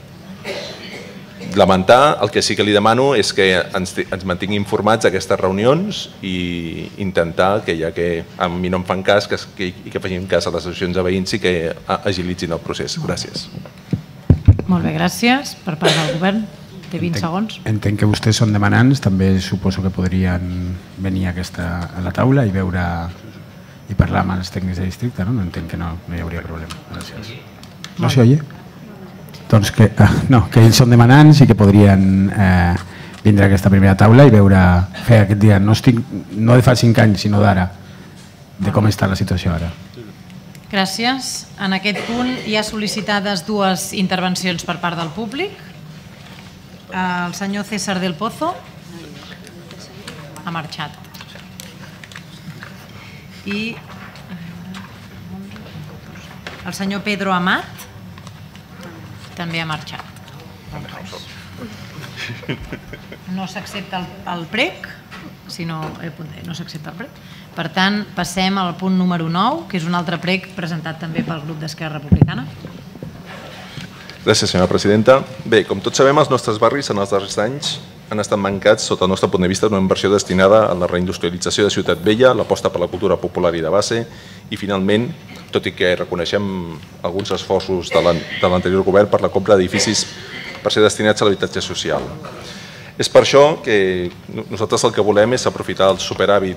Lamentar, el que sí que li demano és que ens mantingui informats d'aquestes reunions i intentar que ja que a mi no em fan cas i que facin cas a les associacions de veïns i que agilitzin el procés. Gràcies. Molt bé, gràcies. Per part del govern, té 20 segons. Entenc que vostès són demanants, també suposo que podrien venir a la taula i veure i parlar amb els tècnics de districte, no? Entenc que no hi hauria problema. Gràcies. No s'hi oye? Doncs que ells són demanants i que podrien vindre a aquesta primera taula i fer aquest diagnòstic no de fa 5 anys, sinó d'ara, de com està la situació ara. Gràcies. En aquest punt hi ha sol·licitades dues intervencions per part del públic. El senyor César del Pozo ha marxat. I el senyor Pedro Amat també ha marxat. No s'accepta el prec, no s'accepta el prec. Per tant, passem al punt número 9, que és un altre prec presentat també pel grup d'Esquerra Republicana. Gràcies, senyora presidenta. Bé, com tots sabem, els nostres barris en els darrers anys han estat mancats, sota el nostre punt de vista, d'una inversió destinada a la reindustrialització de Ciutat Vella, l'aposta per la cultura popular i de base, i finalment, tot i que reconeixem alguns esforços de l'anterior govern per la compra d'edificis per ser destinats a l'habitatge social. És per això que nosaltres el que volem és aprofitar el superàvit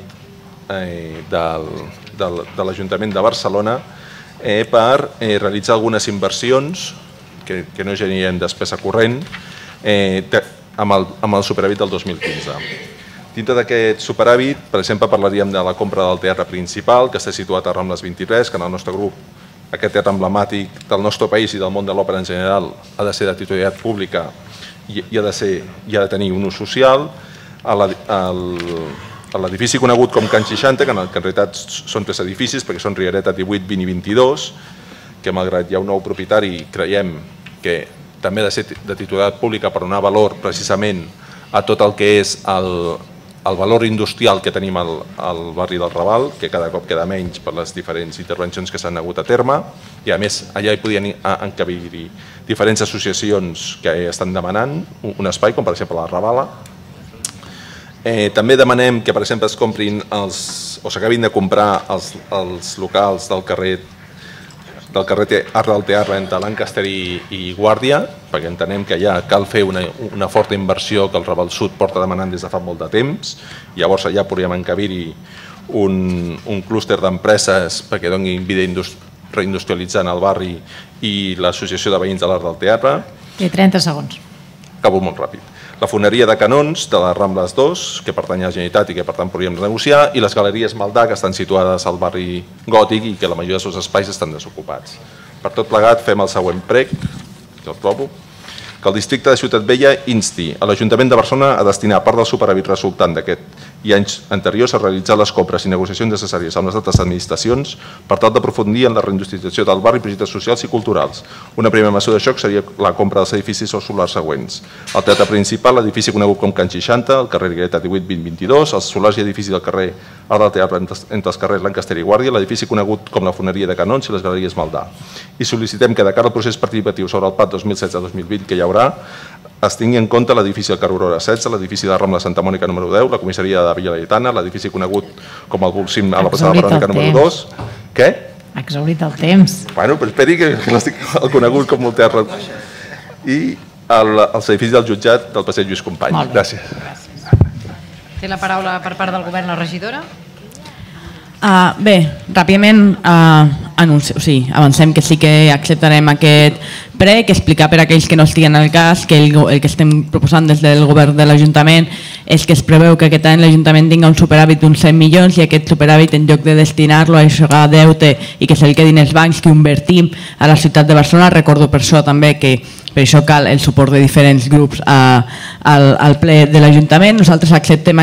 de l'Ajuntament de Barcelona per realitzar algunes inversions que no generen despesa corrent amb el superàvit del 2015. Dintre d'aquest superàvit, per exemple, parlaríem de la compra del teatre principal, que està situat a Rambles 23, que en el nostre grup, aquest teatre emblemàtic del nostre país i del món de l'òpera en general, ha de ser de titularitat pública i ha de tenir un ús social. L'edifici conegut com Can 60, que en realitat són 3 edificis, perquè són Riereta 18, 20 i 22, que malgrat hi ha un nou propietari, creiem que també ha de ser de titularitat pública per donar valor precisament a tot el que és el valor industrial que tenim al barri del Raval, que cada cop queda menys per les diferents intervencions que s'han hagut a terme, i a més allà hi podien encabir diferents associacions que estan demanant un espai, com per exemple la Ravala. També demanem que, per exemple, es comprin o s'acabin de comprar els locals del carrer Art del Teatre entre Lancaster i Guàrdia, perquè entenem que allà cal fer una forta inversió que el Raval Sud porta demanant des de fa molt de temps. Llavors allà podríem encabir-hi un clúster d'empreses perquè donin vida reindustrialitzant el barri i l'Associació de Veïns de l'Art del Teatre. Té 30 segons. Acabo molt ràpid. La foneria de Canons, de les Rambles 2, que pertany a la Generalitat i que per tant podríem negociar, i les galeries Maldà, que estan situades al barri Gòtic i que la majoria dels seus espais estan desocupats. Per tot plegat fem el següent prec, que el trobo, que el districte de Ciutat Vella insti a l'Ajuntament de Barcelona a destinar part del superàvit resultant d'aquest i anys anteriors a realitzar les compres i negociacions necessàries amb les altres administracions per tal d'aprofundir en la reindustrialització del barri i projectes socials i culturals. Una primera mesura de xoc seria la compra dels edificis o solars següents. El teatre principal, l'edifici conegut com Can 60, el carrer Riereta 18, 20, 22, els solars i edificis del carrer Art del Teatre entre els carrers Lancaster i Guàrdia, l'edifici conegut com la foneria de Canons i les galeries Maldà. I sol·licitem que de cara al procés participatiu sobre el PAT 2016-2020 que hi haurà, es tingui en compte l'edifici del carrer Aurora 16, l'edifici de Rambla Santa Mònica número 10, la comissaria de Villa Laietana, l'edifici conegut com el Bulcim a la passada Verònica número 2. Què? Ha exhaurit el temps. Bueno, però esperi que l'estic conegut com el terra. I els edificis del jutjat del passeig Lluís Companys. Gràcies. Té la paraula per part del govern la regidora. Bé, ràpidament avancem que sí que acceptarem aquest prec, explicar per a aquells que no estiguen al cas que el que estem proposant des del govern de l'Ajuntament és que es preveu que aquest any l'Ajuntament tingui un superàvit d'uns 100 milions i aquest superàvit, en lloc de destinar-lo a aixegar deute i que se'l quedin els bancs que invertim a la ciutat de Barcelona, recordo per això també que per això cal el suport de diferents grups al ple de l'Ajuntament. Nosaltres acceptem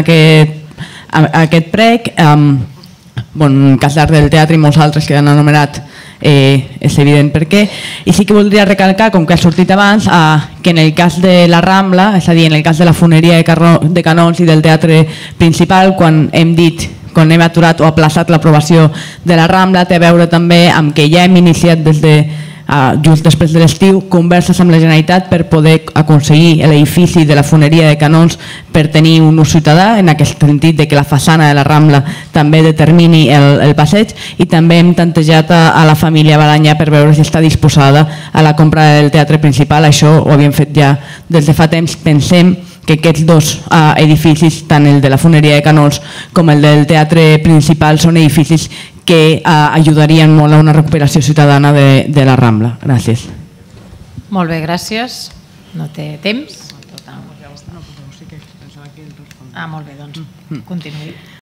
aquest prec. En el cas d'Art del Teatre i molts altres que han anomenat és evident per què, i sí que voldria recalcar, com que ha sortit abans, que en el cas de la Rambla, és a dir, en el cas de la foneria de Canons i del teatre principal, quan hem aturat o aplaçat l'aprovació de la Rambla, té a veure també amb que ja hem iniciat just després de l'estiu converses amb la Generalitat per poder aconseguir l'edifici de la foneria de Canons per tenir un ús ciutadà, en aquest sentit que la façana de la Rambla també determini el passeig, i també hem tantejat a la família Balanyà per veure si està disposada a la compra del teatre principal. Això ho havíem fet ja des de fa temps. Pensem que aquests dos edificis, tant el de la foneria de Canons com el del teatre principal, són edificis que ajudarien molt a una recuperació ciutadana de la Rambla. Gràcies. Molt bé, gràcies. No té temps. Molt bé, doncs continuï.